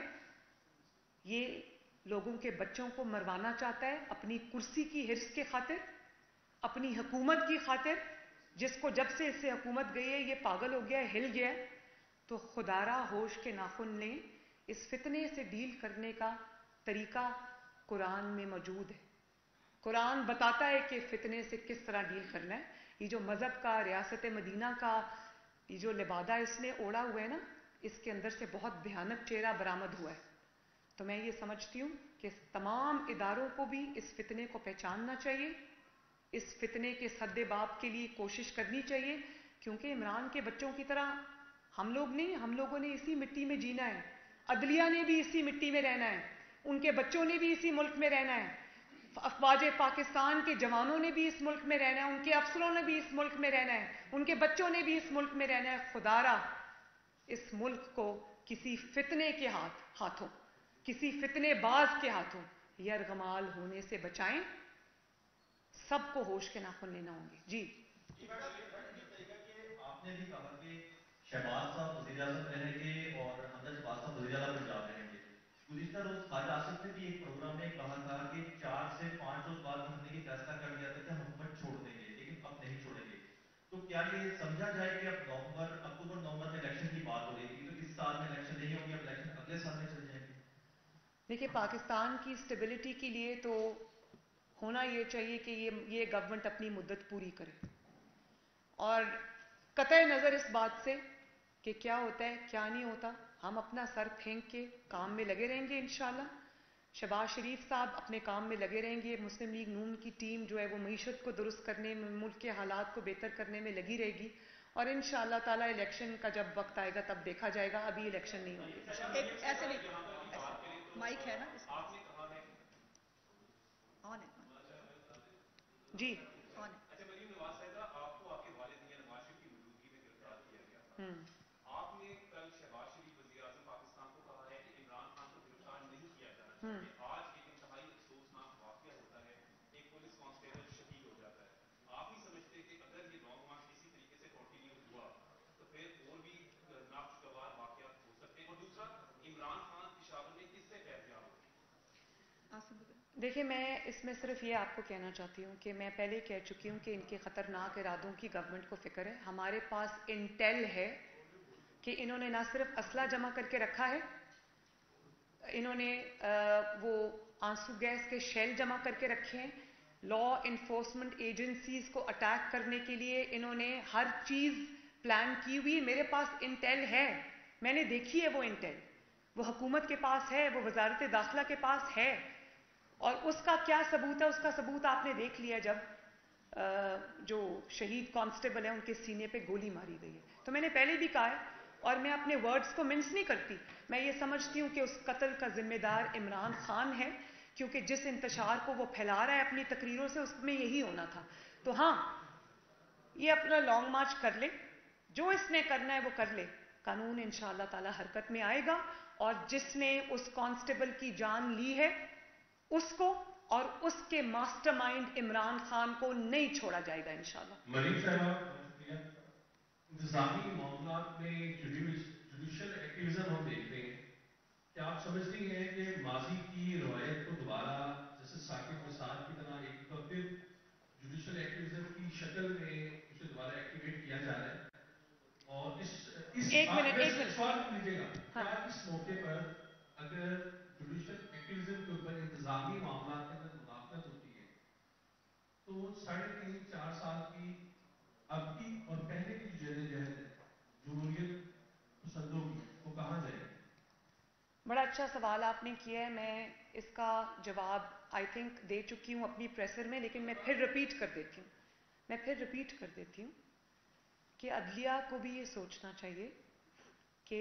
ये लोगों के बच्चों को मरवाना चाहता है अपनी कुर्सी की हिर्स के खातिर, अपनी हुकूमत की खातिर, जिसको जब से इससे हुकूमत गई है ये पागल हो गया है, हिल गया है। तो खुदारा होश के नाखुन लें। इस फितने से डील करने का तरीका कुरान में मौजूद है। कुरान बताता है कि फितने से किस तरह डील करना है। ये जो मजहब का, रियासत मदीना का ये जो लिबादा इसने ओढ़ा हुआ है ना, इसके अंदर से बहुत भयानक चेहरा बरामद हुआ है। तो मैं ये समझती हूँ कि तमाम इदारों को भी इस फितने को पहचानना चाहिए, इस फितने के सद्देबाब के लिए कोशिश करनी चाहिए, क्योंकि इमरान के बच्चों की तरह हम लोग नहीं, हम लोगों ने इसी मिट्टी में जीना है, अदलिया ने भी इसी मिट्टी में रहना है, उनके बच्चों ने भी इसी मुल्क में रहना है, अफवाज पाकिस्तान के जवानों ने भी इस मुल्क में रहना है, उनके अफसरों ने भी इस मुल्क में रहना है, उनके बच्चों ने भी इस मुल्क में रहना है। खुदारा इस मुल्क को किसी फितने के हाथ हाथों किसी फितने बाज के हाथों यरगमाल होने से बचाएं। सबको होश के नाखुन लेना होंगे। जी, आपने भी कहा कि शहबाज साहब वजीर आजम रहेंगे और हमजा शहबाज साहब वजीर आला पंजाब रहेंगे। गुज़िश्ता रोज खालिद आसिफ ने भी एक प्रोग्राम में कहा था कि चार से पांच रोज बाद में हमने ये फैसला कर लिया था कि हम हुकूमत छोड़ देंगे, लेकिन अब नहीं छोड़ेंगे। तो क्या ये समझा जाए कि अब नवंबर, अक्टूबर नवंबर में इलेक्शन की बात हो रही थी, तो इस साल में इलेक्शन नहीं होगी, अब इलेक्शन अगले साल में चले जाएंगे? देखिए, पाकिस्तान की स्टेबिलिटी के लिए तो होना ये चाहिए कि ये ये गवर्नमेंट अपनी मुद्दत पूरी करे, और कतई नज़र इस बात से कि क्या होता है क्या नहीं होता, हम अपना सर फेंक के काम में लगे रहेंगे इंशाल्लाह। शहबाज शरीफ साहब अपने काम में लगे रहेंगे, मुस्लिम लीग नून की टीम जो है वो मईशत को दुरुस्त करने में, मुल्क के हालात को बेहतर करने में लगी रहेगी, और इंशाअल्लाह ताला इलेक्शन का जब वक्त आएगा तब देखा जाएगा। अभी इलेक्शन नहीं होंगे। एक ऐसे नहीं, ऐसे माइक है ना, आपने कहा है ऑन है, जी। ऑन है। अच्छा, मरीम नवाज साहिबा, आपको आपके वालिद मियां नवाज शरीफ की मौजूदगी में गिरफ्तार किया गया था। आपने कल शहबाज शरीफ वजीर आजम पाकिस्तान को कहा है कि इमरान खान को गिरफ्तार नहीं किया जाना चाहिए। आज एक इंतहाई अफसोसनाक वाकया होता है, एक पुलिस कांस्टेबल शहीद हो जाता है। आप नहीं समझते कि अगर ये लॉन्ग मार्च इसी तरीके से कंटिन्यू हुआ तो फिर और भी नाखुशगवार वाकया हो सकते हैं? और दूसरा, इमरान खान पेशावर में किससे पैरजाब होगी? देखिए, मैं इसमें सिर्फ ये आपको कहना चाहती हूँ कि मैं पहले कह चुकी हूँ कि इनके ख़तरनाक इरादों की गवर्नमेंट को फ़िक्र है। हमारे पास इंटेल है कि इन्होंने ना सिर्फ असला जमा करके रखा है, इन्होंने वो आंसू गैस के शेल जमा करके रखे हैं। लॉ इन्फोर्समेंट एजेंसीज को अटैक करने के लिए इन्होंने हर चीज़ प्लान की हुई। मेरे पास इंटेल है, मैंने देखी है वो इंटेल, वो हुकूमत के पास है, वो वजारत दाखिला के पास है। और उसका क्या सबूत है? उसका सबूत आपने देख लिया जब जो शहीद कांस्टेबल है उनके सीने पे गोली मारी गई है। तो मैंने पहले भी कहा है और मैं अपने वर्ड्स को मिन्स नहीं करती। मैं ये समझती हूँ कि उस कत्ल का जिम्मेदार इमरान खान है, क्योंकि जिस इंतशार को वो फैला रहा है अपनी तकरीरों से, उसमें यही होना था। तो हाँ, ये अपना लॉन्ग मार्च कर ले, जो इसने करना है वो कर ले, कानून इंशाअल्लाह ताला हरकत में आएगा। और जिसने उस कांस्टेबल की जान ली है उसको और उसके मास्टरमाइंड इमरान खान को नहीं छोड़ा जाएगा इंशाअल्लाह। मलिक साहब, इंतजामी मामलात में जुडिशल एक्टिविज्म हम देखते हैं, क्या आप समझती हैं कि माजी की रवायत को दोबारा जैसे साकिब निसार की तरह एक बार फिर जुडिशल एक्टिविज्म की शक्ल में उसे दोबारा एक्टिवेट किया जा रहा है? और इस इस एक मिनट एक मिनट सवाल लीजिएगा, हाँ। क्या इस मौके पर अगर जुडिशल एक्टिविज्म के ऊपर इंतजामी मामलात के अंदर मुदाखलत होती है तो साढ़े तीन चार साल की अब की और पहले की जो जहद है जमहूरियत पसंदों की, वो कहाँ जाएगी? बड़ा अच्छा सवाल आपने किया है। मैं इसका जवाब आई थिंक दे चुकी हूँ अपनी प्रेसर में, लेकिन मैं फिर रिपीट कर देती हूँ मैं फिर रिपीट कर देती हूँ कि अदलिया को भी ये सोचना चाहिए कि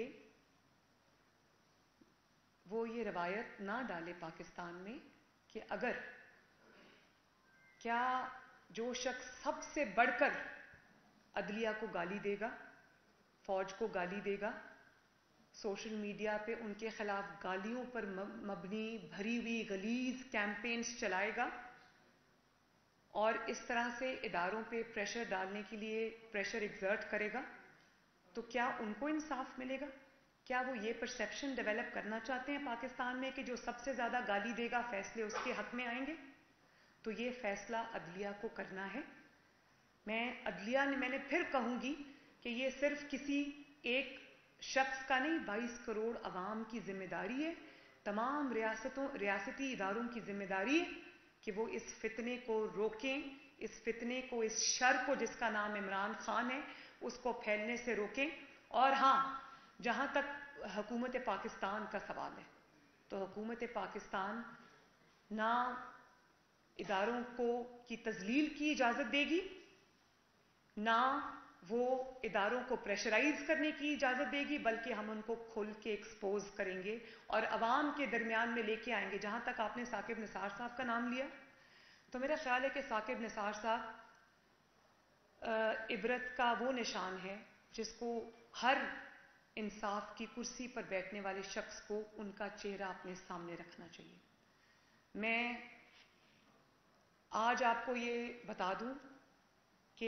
वो ये रवायत ना डाले पाकिस्तान में कि अगर क्या जो शख्स सबसे बढ़कर अदलिया को गाली देगा, फौज को गाली देगा, सोशल मीडिया पे उनके खिलाफ गालियों पर मबनी भरी हुई गलीज कैंपेन्स चलाएगा और इस तरह से इदारों पे प्रेशर डालने के लिए प्रेशर एग्जर्ट करेगा, तो क्या उनको इंसाफ मिलेगा? क्या वो ये परसेप्शन डेवलप करना चाहते हैं पाकिस्तान में कि जो सबसे ज़्यादा गाली देगा फैसले उसके हक में आएंगे? तो ये फैसला अदलिया को करना है। मैं अदलिया ने मैंने फिर कहूँगी कि ये सिर्फ किसी एक शख्स का नहीं, बाईस करोड़ अवाम की जिम्मेदारी है, तमाम रियासतों रियासती इदारों की जिम्मेदारी है कि वो इस फितने को रोकें, इस फितने को, इस शर को जिसका नाम इमरान खान है, उसको फैलने से रोकें। और हाँ, जहाँ तक हुकूमत पाकिस्तान का सवाल है, तो हुकूमत पाकिस्तान ना इदारों को की तजलील की इजाज़त देगी, ना वो इदारों को प्रेशराइज करने की इजाज़त देगी, बल्कि हम उनको खुल के एक्सपोज करेंगे और अवाम के दरमियान में लेके आएंगे। जहाँ तक आपने साकिब निसार साहब का नाम लिया, तो मेरा ख्याल है कि साकिब निसार साहब इबरत का वो निशान है जिसको हर इंसाफ की कुर्सी पर बैठने वाले शख्स को उनका चेहरा अपने सामने रखना चाहिए। मैं आज आपको ये बता दूं कि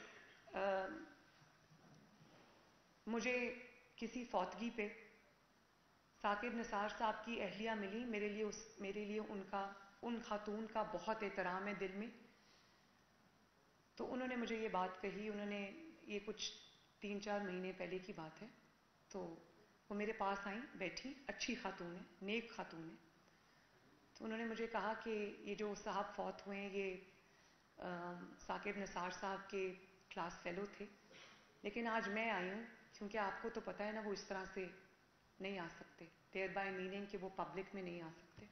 मुझे किसी फौतगी पे साकिब निसार साहब की अहलिया मिली। मेरे लिए उस मेरे लिए उनका उन खातून का बहुत एहतराम है दिल में। तो उन्होंने मुझे ये बात कही, उन्होंने ये कुछ तीन चार महीने पहले की बात है। तो वो मेरे पास आई, बैठी, अच्छी खातून है, नेक खातून है। तो उन्होंने मुझे कहा कि ये जो साहब फौत हुए हैं, ये साकिब निसार साहब के क्लास फेलो थे, लेकिन आज मैं आई हूँ क्योंकि आपको तो पता है ना, वो इस तरह से नहीं आ सकते, देयर बाय मीनिंग कि वो पब्लिक में नहीं आ सकते।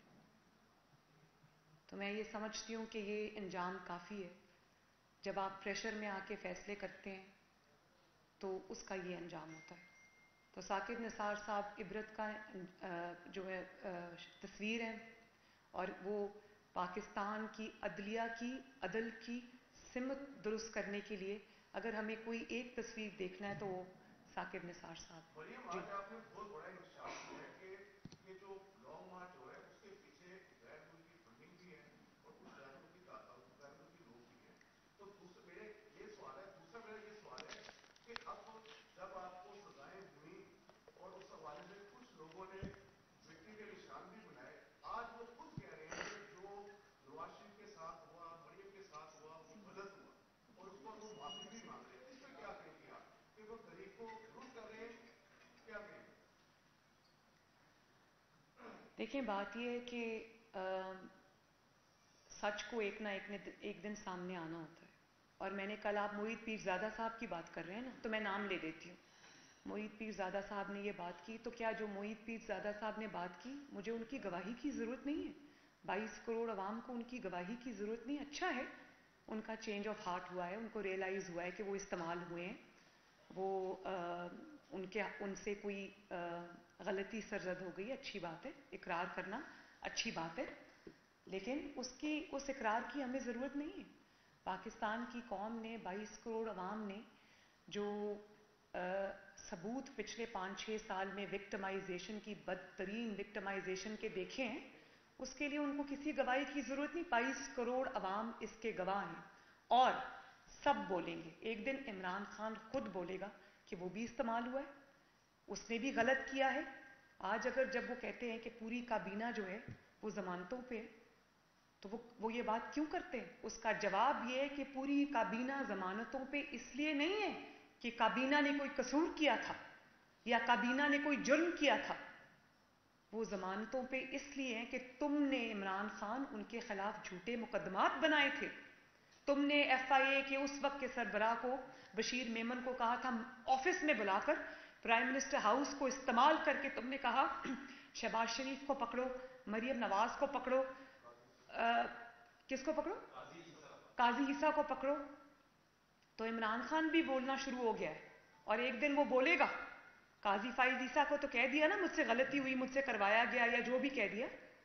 तो मैं ये समझती हूँ कि ये अंजाम काफ़ी है। जब आप प्रेशर में आके फैसले करते हैं तो उसका ये अंजाम होता है। तो साकिब निसार साहब इबरत का जो है तस्वीर है, और वो पाकिस्तान की अदलिया की अदल की सिमत दुरुस्त करने के लिए अगर हमें कोई एक तस्वीर देखना है तो वो साकिब निसार साहब। जी, आपने बहुत बड़ा इंकशाफ किया है कि ये जो लॉन्ग मार्च हो रहा है उसके पीछे गैर मुल्की फंडिंग भी है और कुछ गैर मुल्की गैर मुल्की लोग भी हैं। तो दूसरा मेरे ये सवाल है दूसरा मेरा ये सवाल है कि अब जब आपको सजाएं हुई और उस हवाले से कुछ लोगों ने विक्ट्री के निशान भी बनाए, आज वो खुद कह रहे हैं कि जो देखिए, बात ये है कि सच को एक ना एक, एक दिन सामने आना होता है। और मैंने कल, आप मोहित पीरजादा साहब की बात कर रहे हैं ना, तो मैं नाम ले देती हूँ। मोहित पीरजादा साहब ने ये बात की, तो क्या जो मोहित पीरजादा साहब ने बात की, मुझे उनकी गवाही की ज़रूरत नहीं है? बाईस करोड़ अवाम को उनकी गवाही की ज़रूरत नहीं? अच्छा है, उनका चेंज ऑफ हार्ट हुआ है, उनको रियलाइज़ हुआ है कि वो इस्तेमाल हुए हैं, वो आ, उनके उनसे कोई गलती सरजद हो गई, अच्छी बात है, इकरार करना अच्छी बात है, लेकिन उसकी उस इकरार की हमें ज़रूरत नहीं है। पाकिस्तान की कौम ने, बाईस करोड़ अवाम ने जो आ, सबूत पिछले पाँच छः साल में विक्टिमाइजेशन की, बदतरीन विक्टिमाइजेशन के देखे हैं, उसके लिए उनको किसी गवाही की ज़रूरत नहीं। बाईस करोड़ अवाम इसके गवाह हैं और सब बोलेंगे। एक दिन इमरान खान खुद बोलेगा कि वो भी इस्तेमाल हुआ है, उसने भी गलत किया है। आज अगर जब वो कहते हैं कि पूरी काबीना जो है वो जमानतों पे है, तो वो वो ये बात क्यों करते हैं? उसका जवाब ये है कि पूरी काबीना जमानतों पे इसलिए नहीं है कि काबीना ने कोई कसूर किया था या काबीना ने कोई जुर्म किया था, वो जमानतों पे इसलिए है कि तुमने, इमरान खान, उनके खिलाफ झूठे मुकदमात बनाए थे। तुमने एफ आई ए के उस वक्त के सरबराह को, बशीर मेमन को कहा था, ऑफिस में बुलाकर, प्राइम मिनिस्टर हाउस को इस्तेमाल करके तुमने कहा शहबाज शरीफ को पकड़ो, मरियम नवाज को पकड़ो, आ, किसको पकड़ो, काजी ईसा को पकड़ो। तो इमरान खान भी बोलना शुरू हो गया है और एक दिन वो बोलेगा। काजी फाइज ईसा को तो कह दिया ना, मुझसे गलती हुई, मुझसे करवाया गया, या जो भी कह दिया,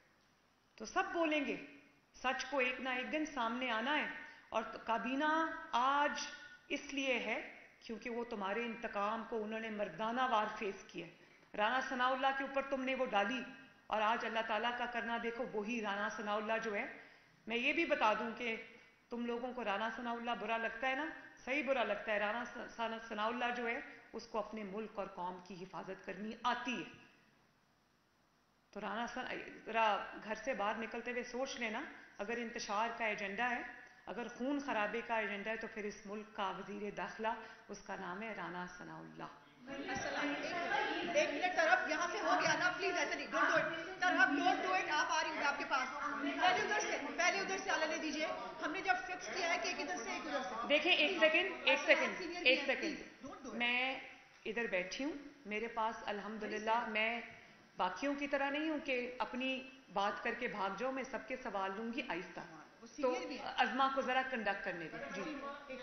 तो सब बोलेंगे। सच को एक ना एक दिन सामने आना है। और तो काबीना आज इसलिए है क्योंकि वो तुम्हारे इंतकाम को उन्होंने मर्दाना वार फेस किया। राना सनाउल्लाह के ऊपर तुमने वो डाली और आज अल्लाह ताला का करना देखो। वही राना सनाउल्लाह जो है, मैं ये भी बता दूं कि तुम लोगों को राना सनाउल्लाह बुरा लगता है ना, सही बुरा लगता है। राना सनाउल्लाह जो है उसको अपने मुल्क और कौम की हिफाजत करनी आती है। तो राना जरा घर से बाहर निकलते हुए सोच लेना, अगर इंतशार का एजेंडा है, अगर खून खराबे का एजेंडा है, तो फिर इस मुल्क का वजीर दाखिला, उसका नाम है राना सनाउल्लाह। एक मिनट तरफ, यहाँ से हो गया ना, प्लीज ऐसे नहीं, डोंट डू इट तरफ, डोंट डू इट। आप आ रही हूँ आपके पास, पहले उधर से पहले उधर से आने दीजिए। हमने जब फिक्स किया है कि एक इधर से एक उधर से। देखिए, एक सेकंड एक सेकंड एक सेकंड मैं इधर बैठी हूँ, मेरे पास अल्हम्दुलिल्लाह, मैं बाकियों की तरह नहीं हूँ कि अपनी बात करके भाग जाओ। मैं सबके सवाल लूंगी आहिस्ता। तो अज़मा को जरा कंडक्ट करने दें। जी,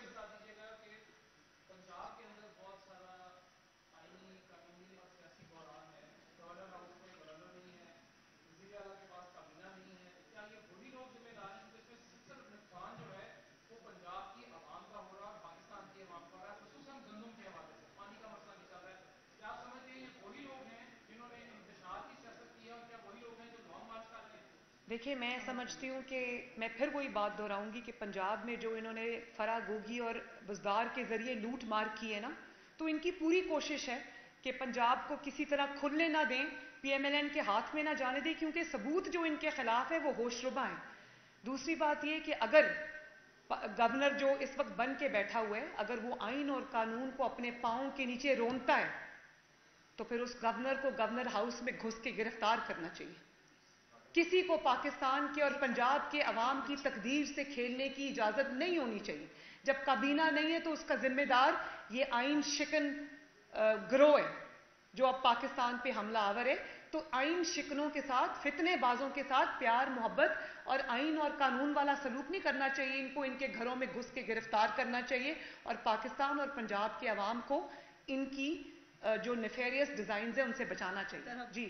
देखिए, मैं समझती हूँ कि मैं फिर वही बात दोहराऊंगी कि पंजाब में जो इन्होंने फरा गोगी और बुज़दार के जरिए लूट मार की है ना, तो इनकी पूरी कोशिश है कि पंजाब को किसी तरह खुलने ना दें, पी एम एल एन के हाथ में ना जाने दें, क्योंकि सबूत जो इनके खिलाफ है वो होशरुबा है। दूसरी बात यह कि अगर गवर्नर जो इस वक्त बन के बैठा हुआ है, अगर वो आइन और कानून को अपने पाँव के नीचे रोनता है, तो फिर उस गवर्नर को गवर्नर हाउस में घुस के गिरफ्तार करना चाहिए। किसी को पाकिस्तान के और पंजाब के अवाम की तकदीर से खेलने की इजाजत नहीं होनी चाहिए। जब काबीना नहीं है तो उसका जिम्मेदार ये आइन शिकन गिरोह है जो अब पाकिस्तान पे हमला आवर है। तो आइन शिकनों के साथ, फितने बाजों के साथ प्यार मोहब्बत और आइन और कानून वाला सलूक नहीं करना चाहिए। इनको इनके घरों में घुस के गिरफ्तार करना चाहिए और पाकिस्तान और पंजाब के अवाम को इनकी जो नेफेरियस डिजाइन है उनसे बचाना चाहिए। जी,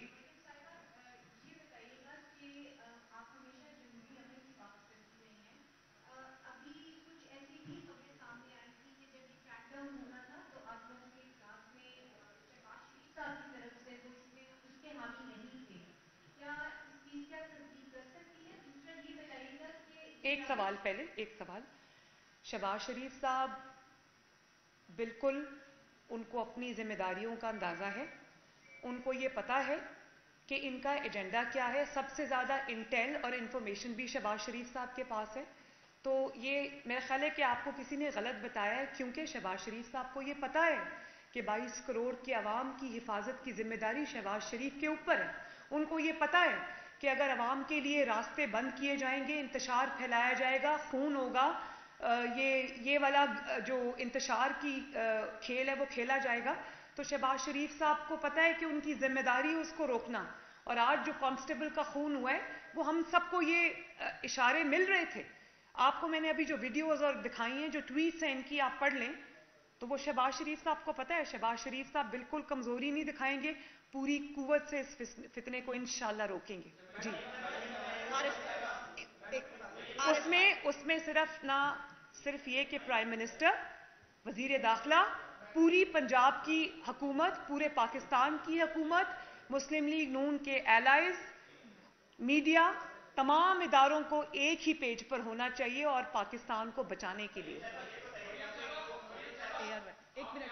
एक सवाल पहले एक सवाल शहबाज शरीफ साहब बिल्कुल, उनको अपनी जिम्मेदारियों का अंदाजा है। उनको ये पता है कि इनका एजेंडा क्या है। सबसे ज्यादा इंटेल और इंफॉर्मेशन भी शहबाज शरीफ साहब के पास है। तो ये मेरा ख्याल है कि आपको किसी ने गलत बताया है, क्योंकि शहबाज शरीफ साहब को ये पता है कि बाईस करोड़ के अवाम की हिफाजत की जिम्मेदारी शहबाज शरीफ के ऊपर है। उनको ये पता है कि अगर अवाम के लिए रास्ते बंद किए जाएंगे, इंतशार फैलाया जाएगा, खून होगा, ये ये वाला जो इंतशार की खेल है वो खेला जाएगा, तो शहबाज शरीफ साहब को पता है कि उनकी जिम्मेदारी है उसको रोकना। और आज जो कांस्टेबल का खून हुआ है वो हम सबको ये इशारे मिल रहे थे। आपको मैंने अभी जो वीडियोस और दिखाई हैं, जो ट्वीट्स हैं इनकी, आप पढ़ लें तो वो शहबाज शरीफ साहब को पता है। शहबाज शरीफ साहब बिल्कुल कमजोरी नहीं दिखाएंगे, पूरी कुव्वत से इस फितने को इंशाल्लाह रोकेंगे। जी, उसमें उसमें सिर्फ ना सिर्फ ये कि प्राइम मिनिस्टर, वजीर दाखिला, पूरी पंजाब की हुकूमत, पूरे पाकिस्तान की हुकूमत, मुस्लिम लीग नून के एलाइज, मीडिया, तमाम इदारों को एक ही पेज पर होना चाहिए और पाकिस्तान को बचाने के लिए। एक मिनट,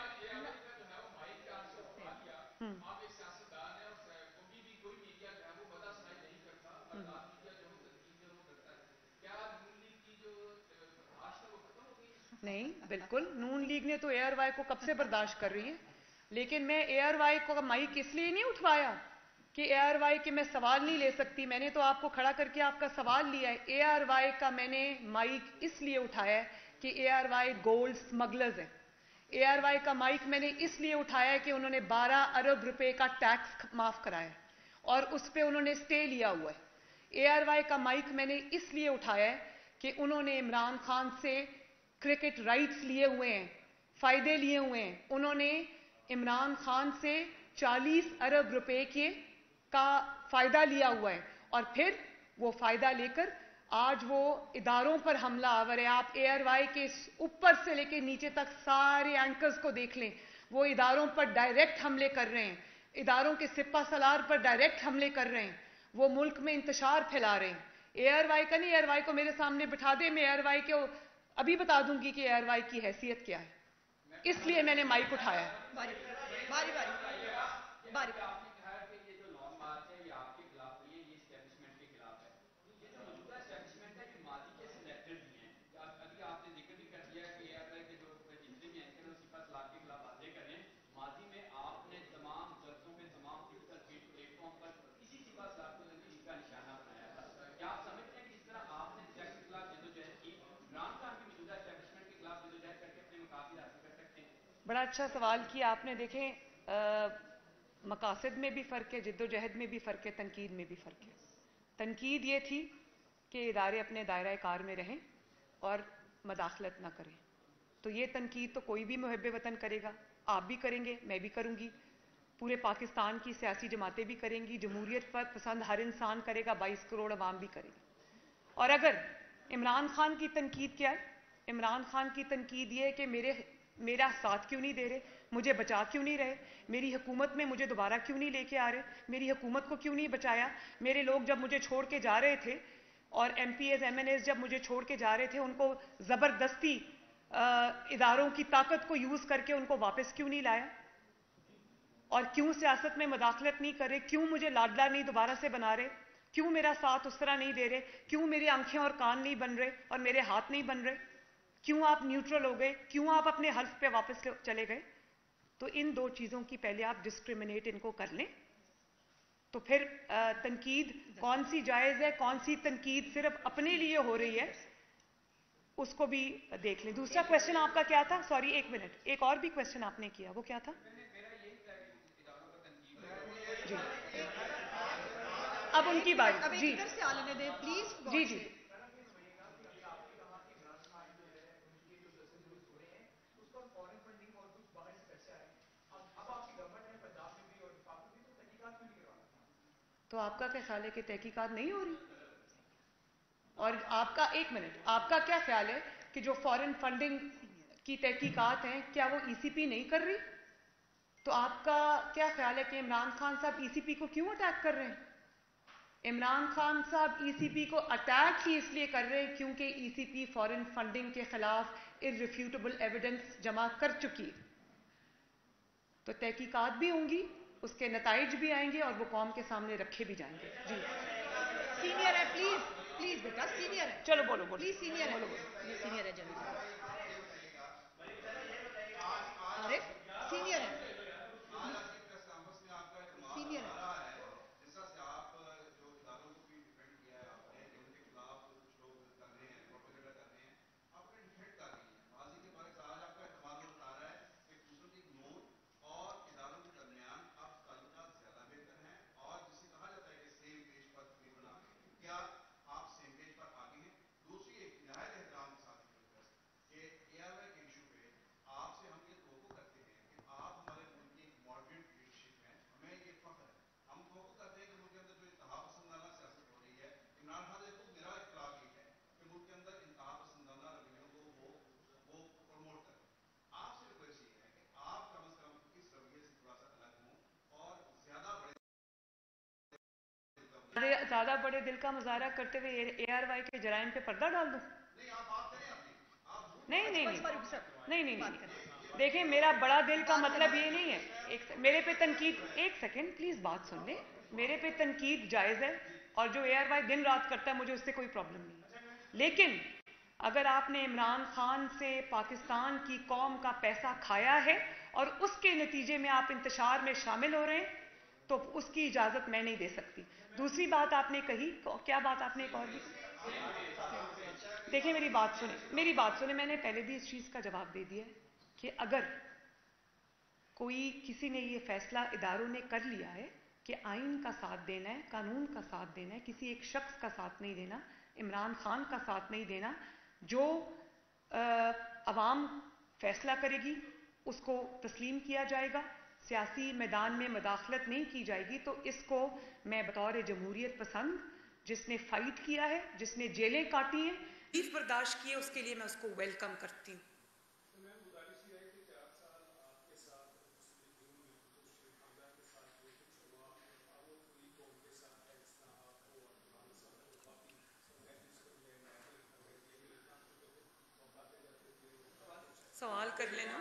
नहीं, बिल्कुल नून लीग ने तो एयर वाई को कब से बर्दाश्त कर रही है, लेकिन मैं एयर वाई को माइक इसलिए नहीं उठवाया कि एयर वाई के मैं सवाल नहीं ले सकती। मैंने तो आपको खड़ा करके आपका सवाल लिया है। एयर वाई का मैंने माइक इसलिए उठाया है कि एयर वाई गोल्ड स्मगलर्स है। एयर वाई का माइक मैंने इसलिए उठाया है कि उन्होंने बारह अरब रुपए का टैक्स माफ कराया और उस पर उन्होंने स्टे लिया हुआ है। एयर वाई का माइक मैंने इसलिए उठाया है कि उन्होंने इमरान खान से क्रिकेट राइट्स लिए हुए हैं, फायदे लिए हुए हैं। उन्होंने इमरान खान से चालीस अरब रुपए के का फायदा लिया हुआ है और फिर वो फायदा लेकर आज वो इदारों पर हमला आवर है। आप एयर वाई के ऊपर से लेकर नीचे तक सारे एंकर्स को देख लें, वो इदारों पर डायरेक्ट हमले कर रहे हैं, इदारों के सिपा सलार पर डायरेक्ट हमले कर रहे हैं, वो मुल्क में इंतशार फैला रहे हैं। एयर वाई का नहीं, एयर वाई को मेरे सामने बिठा दे, मैं एयर वाई को अभी बता दूंगी कि एयर वाई की हैसियत क्या है, इसलिए मैंने माइक उठाया। बारी बारी बारी बारी बड़ा अच्छा सवाल किया आपने। देखें, मकासद में भी फ़र्क है, जिद्दोजहद में भी फ़र्क है, तनकीद में भी फ़र्क है। तनकीद ये थी कि इदारे अपने दायरा कार में रहें और मदाखलत ना करें। तो ये तनकीद तो कोई भी मुहब्बे वतन करेगा, आप भी करेंगे, मैं भी करूँगी, पूरे पाकिस्तान की सियासी जमातें भी करेंगी, जमहूरियत पर पसंद हर इंसान करेगा, बाईस करोड़ अवाम भी करेगी। और अगर इमरान खान की तनकीद क्या है? इमरान खान की तनकीद ये है कि मेरे मेरा साथ क्यों नहीं दे रहे, मुझे बचा क्यों नहीं रहे, मेरी हुकूमत में मुझे दोबारा क्यों नहीं लेके आ रहे, मेरी हुकूमत को क्यों नहीं बचाया। मेरे लोग जब मुझे छोड़ के जा रहे थे और M P As M N As जब मुझे छोड़ के जा रहे थे, उनको ज़बरदस्ती इदारों की ताकत को यूज़ करके उनको वापस क्यों नहीं लाया, और क्यों सियासत में मदाखलत नहीं कर रहे, क्यों मुझे लाडला नहीं दोबारा से बना रहे, क्यों मेरा साथ उस तरह नहीं दे रहे, क्यों मेरी आंखें और कान नहीं बन रहे और मेरे हाथ नहीं बन रहे, क्यों आप न्यूट्रल हो गए, क्यों आप अपने हल्फ पे वापस चले गए। तो इन दो चीज़ों की पहले आप डिस्क्रिमिनेट इनको कर लें, तो फिर तनकीद कौन सी जायज़ है, कौन सी तनकीद सिर्फ अपने लिए हो रही है, उसको भी देख लें। दूसरा क्वेश्चन आपका क्या था? सॉरी एक मिनट, एक और भी क्वेश्चन आपने किया, वो क्या था? जी, अब उनकी बात। जी से आने दे प्लीज। जी जी तो आपका क्या ख्याल है कि तहकीकात नहीं हो रही? और आपका एक मिनट, आपका क्या ख्याल है कि जो फॉरेन फंडिंग की तहकीकात हैं, क्या वो ई सी पी नहीं कर रही? तो आपका क्या ख्याल है कि इमरान खान साहब ई सी पी को क्यों अटैक कर रहे हैं? इमरान खान साहब ई सी पी को अटैक ही इसलिए कर रहे हैं क्योंकि E C P foreign funding के खिलाफ इररिफ्यूटेबल एविडेंस जमा कर चुकी है। तो तहकीकात भी होंगी, उसके नताइज भी आएंगे और वो कौम के सामने रखे भी जाएंगे। जी सीनियर है, प्लीज प्लीज बेटा, सीनियर है। चलो बोलो बोलो प्लीज, सीनियर बोलो, है, बोलो। ये सीनियर है जल्दी। आरिफ सीनियर है, सीनियर है। ज्यादा बड़े दिल का मुजाहरा करते हुए ए आर वाई के जराइम पे पर्दा डाल दूं? नहीं नहीं नहीं नहीं नहीं नहीं देखें, मेरा बड़ा दिल का मतलब ये नहीं है। एक मेरे पे तनकीद, एक सेकंड प्लीज बात सुन ले। मेरे पे तनकीद जायज है और जो ए आर वाई दिन रात करता है मुझे उससे कोई प्रॉब्लम नहीं है। लेकिन अगर आपने इमरान खान से पाकिस्तान की कौम का पैसा खाया है और उसके नतीजे में आप इंतशार में शामिल हो रहे हैं तो उसकी इजाजत मैं नहीं दे सकती। दूसरी बात आपने कही, क्या बात आपने एक और भी? देखिए मेरी बात सुने, मेरी बात सुने मैंने पहले भी इस चीज का जवाब दे दिया है कि अगर कोई किसी ने ये फैसला इदारों ने कर लिया है कि आइन का साथ देना है, कानून का साथ देना है, किसी एक शख्स का साथ नहीं देना, इमरान खान का साथ नहीं देना, जो अवाम फैसला करेगी उसको तस्लीम किया जाएगा, सियासी मैदान में मदाखलत नहीं की जाएगी, तो इसको मैं बतौर जमहूरियत पसंद, जिसने फाइट किया है, जिसने जेलें काटी हैं, तकलीफ बर्दाश्त की है, उसके लिए मैं उसको वेलकम करती हूँ। सवाल कर लेना।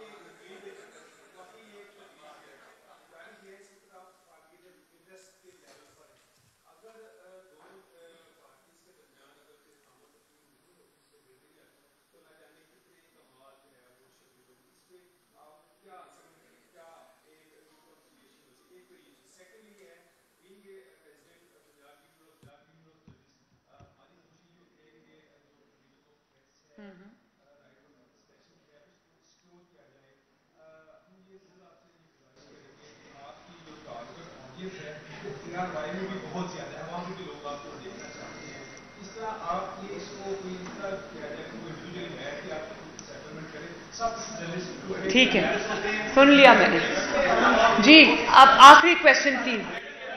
बहुत ज्यादा है, वहाँ के लोग आपको देखना चाहते हैं। इस तरह आप ये इसको कोई इस तरह किया जाए कि कोई इंडिविजुअल है कि आप सेटलमेंट करें सब जर्नलिस्ट। ठीक है, सुन लिया मैंने जी। अब आखिरी क्वेश्चन प्लीज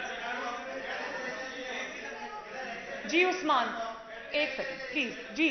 जी। उस्मान एक सेकंड प्लीज जी।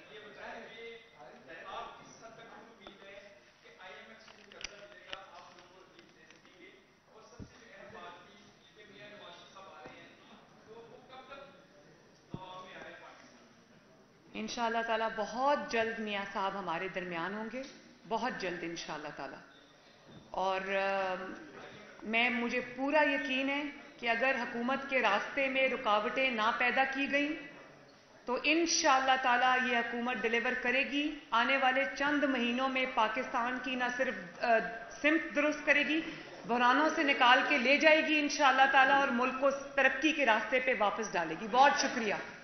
इंशाअल्लाह ताला बहुत जल्द मियाँ साहब हमारे दरमियान होंगे, बहुत जल्द इंशाअल्लाह ताला। और आ, मैं मुझे पूरा यकीन है कि अगर हुकूमत के रास्ते में रुकावटें ना पैदा की गई तो इंशाअल्लाह ताला ये हुकूमत डिलीवर करेगी। आने वाले चंद महीनों में पाकिस्तान की ना सिर्फ सिमत दुरुस्त करेगी, बहरानों से निकाल के ले जाएगी इंशाअल्लाह ताला और मुल्क को तरक्की के रास्ते पे वापस डालेगी। बहुत शुक्रिया।